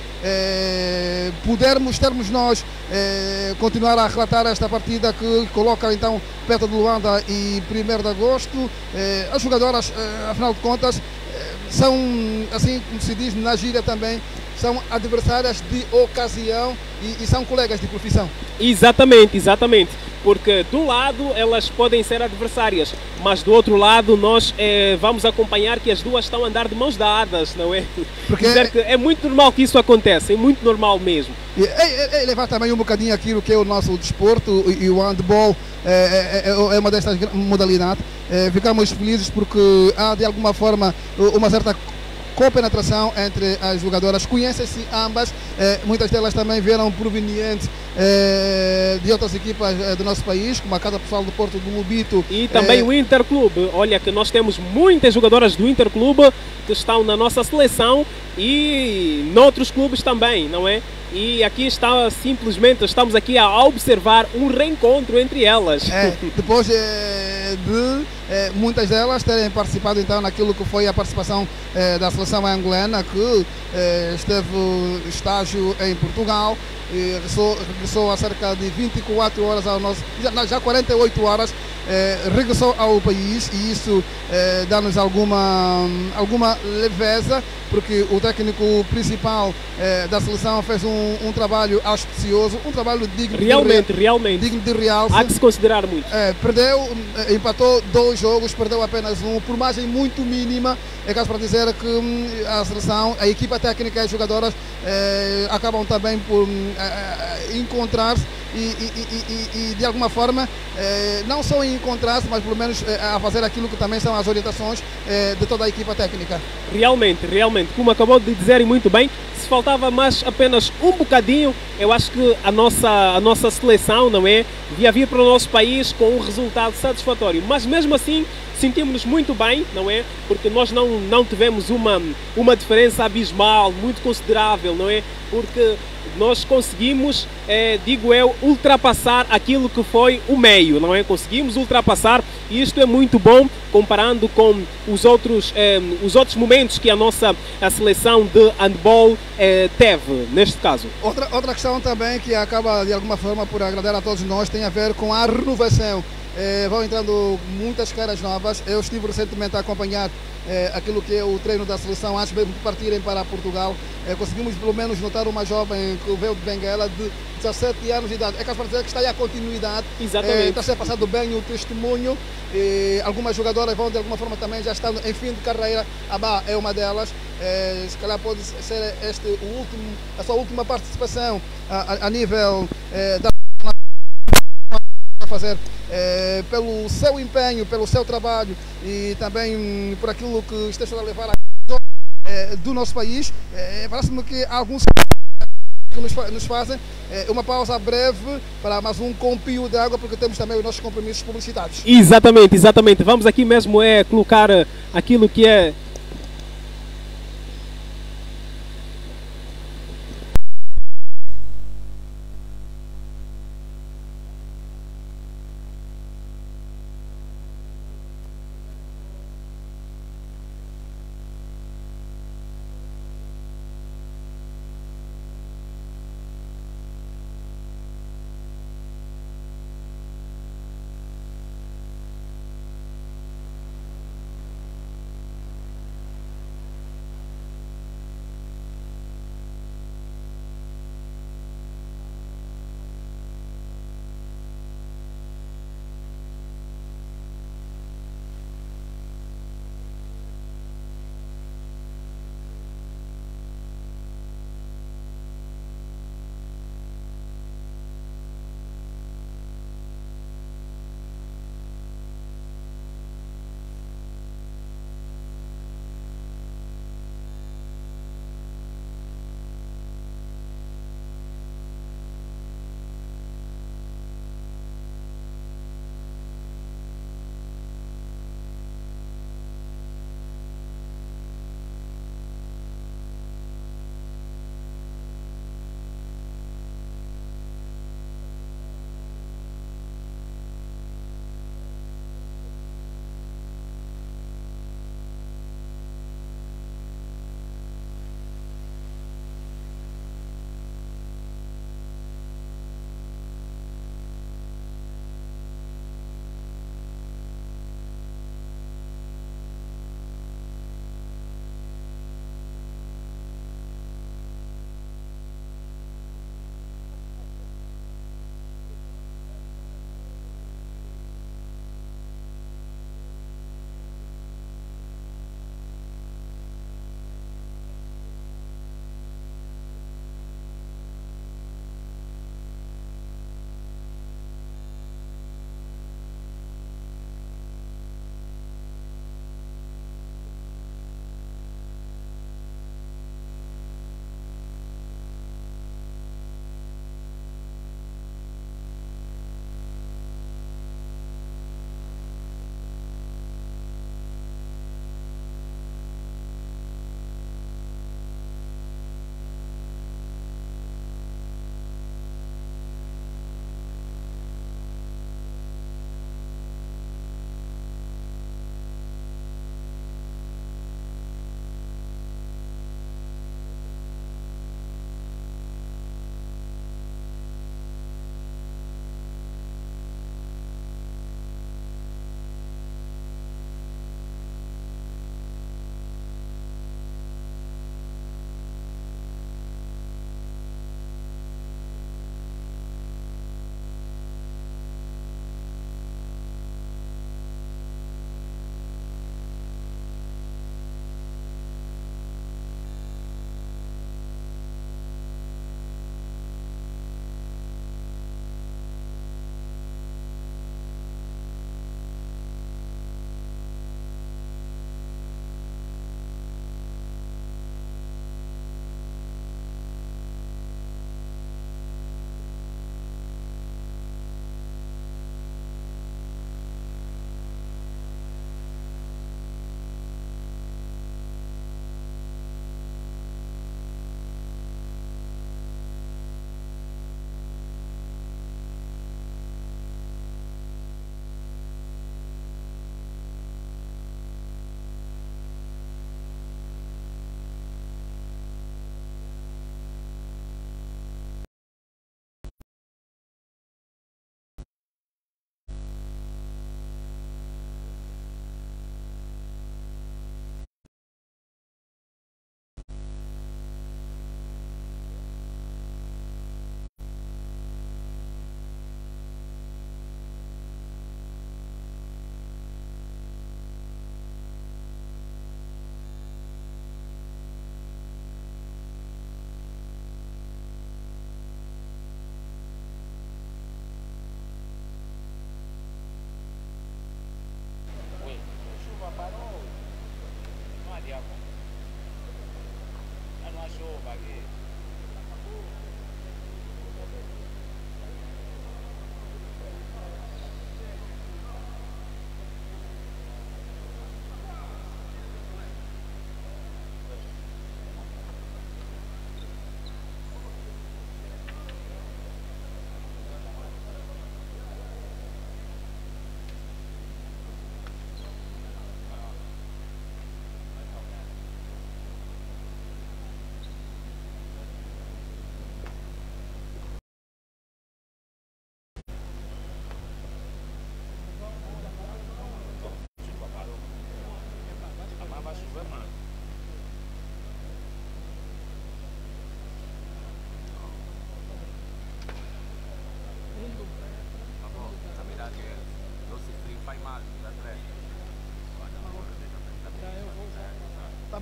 eh, pudermos termos nós eh, continuar a relatar esta partida que coloca então perto de Luanda e primeiro de agosto. Eh, as jogadoras, eh, afinal de contas, eh, são, assim como se diz na gíria também, são adversárias de ocasião e, e são colegas de profissão. Exatamente, exatamente. Porque de um lado elas podem ser adversárias, mas do outro lado nós eh, vamos acompanhar que as duas estão a andar de mãos dadas, não é? Porque é muito normal que isso aconteça, é muito normal mesmo. E é, é, é levar também um bocadinho aquilo que é o nosso desporto, e, e o handball é, é, é uma destas modalidades. É, ficamos felizes porque há de alguma forma uma certa compenetração entre as jogadoras, conhecem-se ambas, eh, muitas delas também vieram provenientes eh, de outras equipas eh, do nosso país, como a Casa Pessoal do Porto do Lubito. E também eh, o Interclube, olha que nós temos muitas jogadoras do Interclube que estão na nossa seleção e noutros clubes também, não é? E aqui está simplesmente, estamos aqui a observar um reencontro entre elas. É, depois é, de é, muitas delas terem participado então naquilo que foi a participação é, da seleção angolana, que é, esteve estágio em Portugal, e regressou, regressou há cerca de vinte e quatro horas ao nosso, já, já quarenta e oito horas, é, regressou ao país, e isso é, dá-nos alguma, alguma leveza, porque o técnico principal é, da seleção fez um, um trabalho auspicioso, um trabalho digno realmente, de, realmente. digno de realce. Há que se considerar muito. É, perdeu, empatou dois jogos, perdeu apenas um, por margem muito mínima. É caso para dizer que hum, a seleção, a equipa técnica e as jogadoras é, acabam também por hum, encontrar-se e, e, e, e de alguma forma é, não só em encontrar-se, mas pelo menos é, a fazer aquilo que também são as orientações é, de toda a equipa técnica. Realmente, realmente, como acabou de dizer muito bem, se faltava mais apenas um bocadinho, eu acho que a nossa, a nossa seleção, não é, devia vir para o nosso país com um resultado satisfatório, mas mesmo assim sentimos-nos muito bem, não é, porque nós não, não tivemos uma, uma diferença abismal, muito considerável, não é, porque nós conseguimos, eh, digo eu, ultrapassar aquilo que foi o meio, não é? Conseguimos ultrapassar, e isto é muito bom comparando com os outros, eh, os outros momentos que a nossa a seleção de handball eh, teve, neste caso. Outra, outra questão também que acaba de alguma forma por agradar a todos nós tem a ver com a renovação. Eh, vão entrando muitas caras novas. Eu estive recentemente a acompanhar eh, aquilo que é o treino da seleção antes mesmo de partirem para Portugal. Eh, conseguimos pelo menos notar uma jovem que veio de Benguela de dezassete anos de idade. É caso para dizer que está aí a continuidade. Exatamente. Eh, está a ser passado bem o testemunho. Eh, algumas jogadoras vão de alguma forma também já estando em fim de carreira. A Bá é uma delas. Eh, se calhar pode ser este o último, a sua última participação a, a, a nível eh, da fazer eh, pelo seu empenho, pelo seu trabalho e também hum, por aquilo que esteja a levar a eh, do nosso país. Eh, Parece-me que há alguns que nos, nos fazem eh, uma pausa breve para mais um compio de água, porque temos também os nossos compromissos publicitários. Exatamente, exatamente. Vamos aqui mesmo é colocar aquilo que é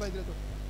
também, diretor.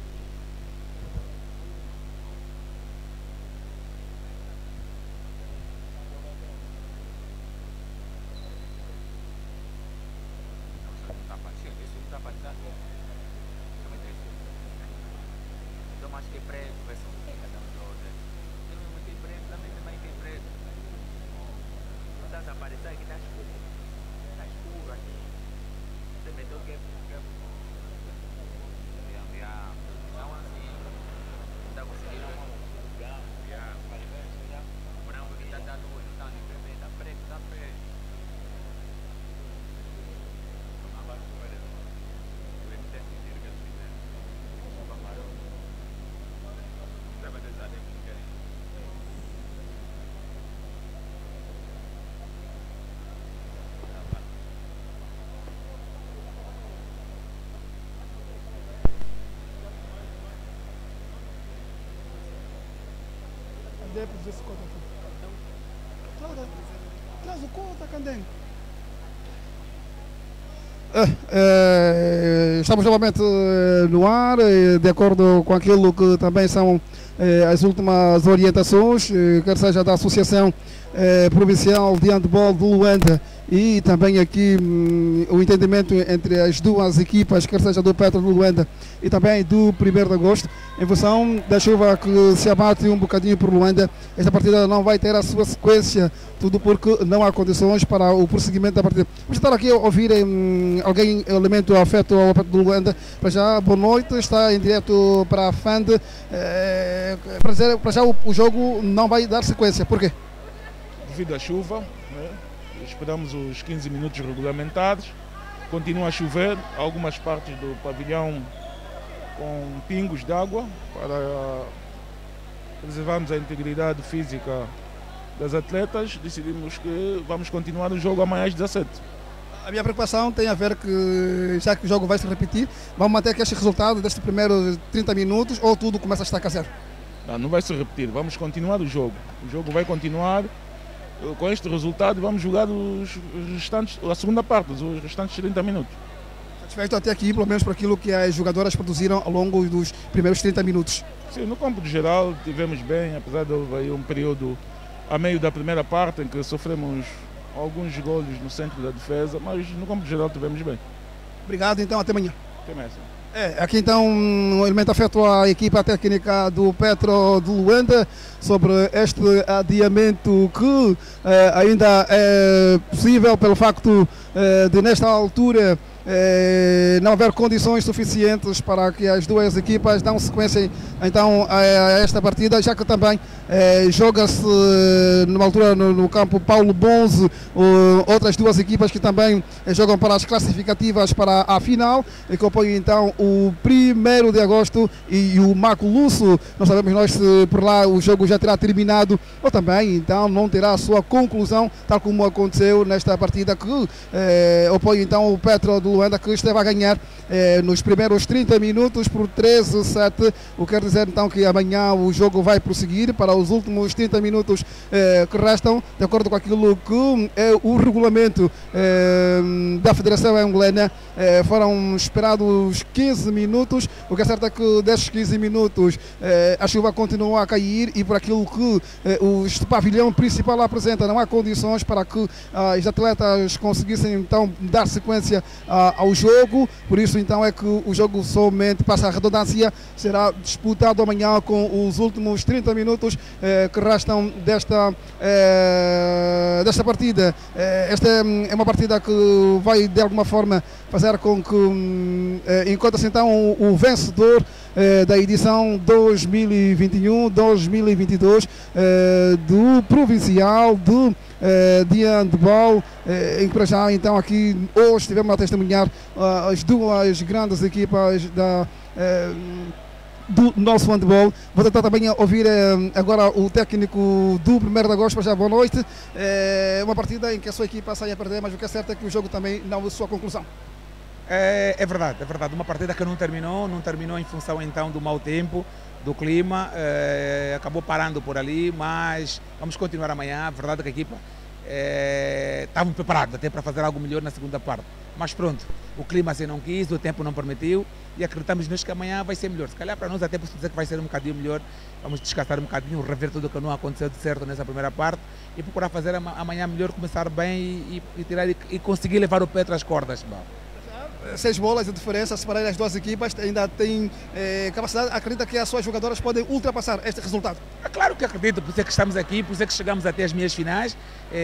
Traz o conta, Candem. Estamos novamente no ar, de acordo com aquilo que também são as últimas orientações, quer seja da Associação Provincial de Handball de Luanda e também aqui hum, o entendimento entre as duas equipas, quer seja do Petro de Luanda e também do primeiro de agosto, em função da chuva que se abate um bocadinho por Luanda. Esta partida não vai ter a sua sequência, tudo porque não há condições para o prosseguimento da partida. Vamos estar aqui a ouvir hum, alguém, elemento afeto ao Petro de Luanda. Para já, boa noite, está em direto para a F A N D. É, para, dizer, para já o, o jogo não vai dar sequência, por quê? Devido à chuva, né? Esperamos os quinze minutos regulamentados, continua a chover, algumas partes do pavilhão com pingos de água para preservarmos a integridade física das atletas. Decidimos que vamos continuar o jogo amanhã às dezassete. A minha preocupação tem a ver que, já que o jogo vai se repetir, vamos manter aqui este resultado destes primeiros trinta minutos ou tudo começa a estar a zero? Não, não vai se repetir, vamos continuar o jogo. O jogo vai continuar. Com este resultado vamos jogar os restantes, a segunda parte, os restantes trinta minutos. Satisfeito até aqui, pelo menos por aquilo que as jogadoras produziram ao longo dos primeiros trinta minutos? Sim, no campo de geral tivemos bem, apesar de haver um período a meio da primeira parte em que sofremos alguns golos no centro da defesa, mas no campo de geral tivemos bem. Obrigado, então até amanhã. Até mais. É, aqui então um elemento afeto à equipa técnica do Petro de Luanda sobre este adiamento que eh, ainda é possível pelo facto eh, de nesta altura eh, não haver condições suficientes para que as duas equipas dão sequência então a, a esta partida, já que também eh, joga-se numa altura no, no campo Paulo Bonze, uh, outras duas equipas que também eh, jogam para as classificativas para a final, e que apoiam então o primeiro de agosto e o Maco Lusso. Não sabemos nós se por lá o jogo já terá terminado ou também então não terá a sua conclusão, tal como aconteceu nesta partida que eh, apoia então o Petro de Luanda, que esteve a ganhar eh, nos primeiros trinta minutos por treze a sete, o que quer dizer então que amanhã o jogo vai prosseguir para os últimos trinta minutos eh, que restam, de acordo com aquilo que é o regulamento eh, da Federação Angolana. Eh, foram esperados quinze minutos, o que é certo é que desses quinze minutos eh, a chuva continuou a cair e por aquilo que eh, o pavilhão principal apresenta, não há condições para que ah, os atletas conseguissem então dar sequência ah, ao jogo. Por isso então é que o jogo somente, passa a redundância, será disputado amanhã com os últimos trinta minutos eh, que restam desta, eh, desta partida. Eh, esta é uma partida que vai de alguma forma fazer com que eh, encontre-se então o, o vencedor eh, da edição dois mil e vinte e um dois mil e vinte e dois eh, do Provincial de, eh, de Handball, eh, em que para já então aqui hoje estivemos a testemunhar uh, as duas grandes equipas da eh, do nosso handball. Vou tentar também ouvir eh, agora o técnico do primeiro de agosto. Para já, boa noite. É uma partida em que a sua equipa sai a perder, mas o que é certo é que o jogo também não é a sua conclusão. É, é verdade, é verdade. Uma partida que não terminou, não terminou em função então do mau tempo, do clima, é, acabou parando por ali, mas vamos continuar amanhã. A verdade é que a equipa é, estávamos preparados até para fazer algo melhor na segunda parte. Mas pronto, o clima assim não quis, o tempo não permitiu e acreditamos nós que amanhã vai ser melhor. Se calhar para nós até posso dizer que vai ser um bocadinho melhor, vamos descansar um bocadinho, rever tudo o que não aconteceu de certo nessa primeira parte e procurar fazer amanhã melhor, começar bem e, e, tirar, e, e conseguir levar o Petro às cordas. Bom. Seis bolas de diferença, separar as duas equipas, ainda tem eh, capacidade, acredita que as suas jogadoras podem ultrapassar este resultado? É claro que acredito, por isso é que estamos aqui, por isso é que chegamos até as meias finais,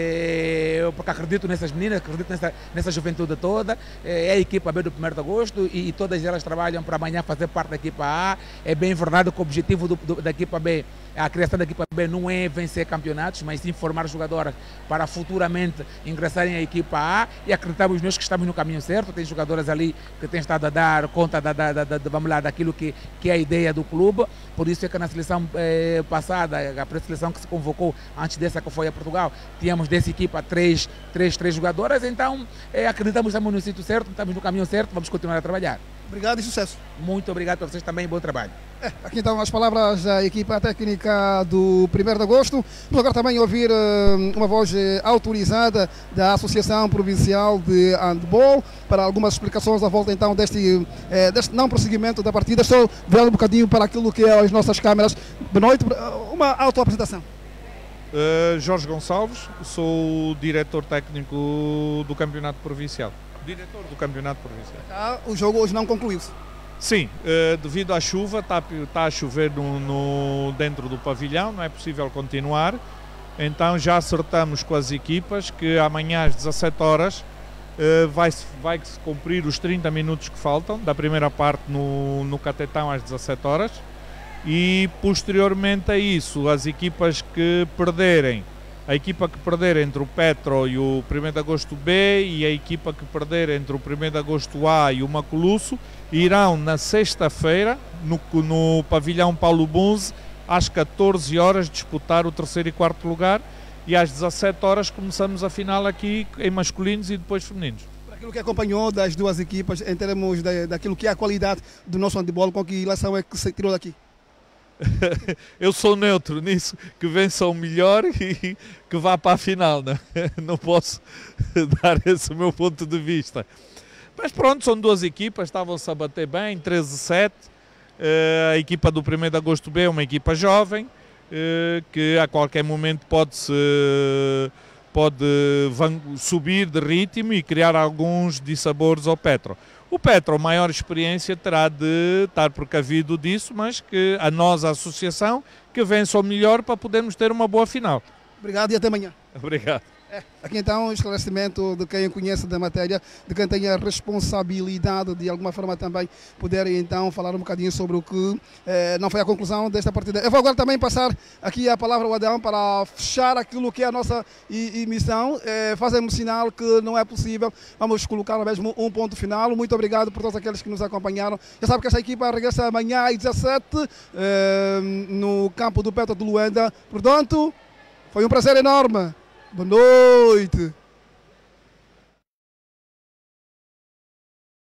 é, porque acredito nessas meninas, acredito nessa, nessa juventude toda, é, é a equipa B do primeiro de agosto e, e todas elas trabalham para amanhã fazer parte da equipa A. É bem verdade que o objetivo do, do, da equipa B, a criação da equipa B não é vencer campeonatos, mas sim formar jogadoras para futuramente ingressarem à equipa A e acreditamos nós que estamos no caminho certo, tem jogadoras ali que têm estado a dar conta da, da, da, da, vamos lá, daquilo que, que é a ideia do clube, por isso é que na seleção eh, passada, a pré-seleção que se convocou antes dessa que foi a Portugal, tínhamos dessa equipa três, três, três jogadoras, então eh, acreditamos que estamos no sítio certo, estamos no caminho certo, vamos continuar a trabalhar. Obrigado e sucesso. Muito obrigado para vocês também, bom trabalho. É, aqui então as palavras da equipa técnica do primeiro de agosto. Vamos agora também ouvir uh, uma voz uh, autorizada da Associação Provincial de Handball para algumas explicações à volta então deste, uh, deste não prosseguimento da partida. Estou virando um bocadinho para aquilo que é as nossas câmeras. Boa noite, uma auto-apresentação. Uh, Jorge Gonçalves, sou o diretor técnico do Campeonato Provincial. Diretor do Campeonato Provincial. Ah, o jogo hoje não concluiu-se? Sim, uh, devido à chuva, está tá a chover no, no, dentro do pavilhão, não é possível continuar. Então já acertamos com as equipas que amanhã às dezassete horas uh, vai-se vai -se cumprir os trinta minutos que faltam da primeira parte no, no Catetão às dezassete horas. E posteriormente a isso, as equipas que perderem, a equipa que perder entre o Petro e o primeiro de agosto B e a equipa que perder entre o primeiro de agosto A e o Maculusso irão na sexta-feira no, no pavilhão Paulo Bunze às catorze horas disputar o terceiro e quarto lugar e às dezassete horas começamos a final aqui em masculinos e depois femininos. Para aquilo que acompanhou das duas equipas em termos de, daquilo que é a qualidade do nosso handball, com que ilação é que se tirou daqui? Eu sou neutro nisso, que vença o melhor e que vá para a final, não, não posso dar esse meu ponto de vista. Mas pronto, são duas equipas, estavam-se a bater bem, treze a sete. A equipa do primeiro de agosto B é uma equipa jovem, que a qualquer momento pode, -se, pode subir de ritmo e criar alguns dissabores ao Petro. O Petro, maior experiência, terá de estar precavido disso, mas que a nós, a associação, que vença o melhor para podermos ter uma boa final. Obrigado e até amanhã. Obrigado. É, aqui então o esclarecimento de quem conhece da matéria, de quem tem a responsabilidade de alguma forma também poder então falar um bocadinho sobre o que eh, não foi a conclusão desta partida. Eu vou agora também passar aqui a palavra ao Adão para fechar aquilo que é a nossa emissão. Eh, Fazem-me sinal que não é possível, vamos colocar mesmo um ponto final. Muito obrigado por todos aqueles que nos acompanharam. Já sabe que esta equipa regressa amanhã às dezassete eh, no campo do Petro de Luanda. Portanto, foi um prazer enorme. Boa noite!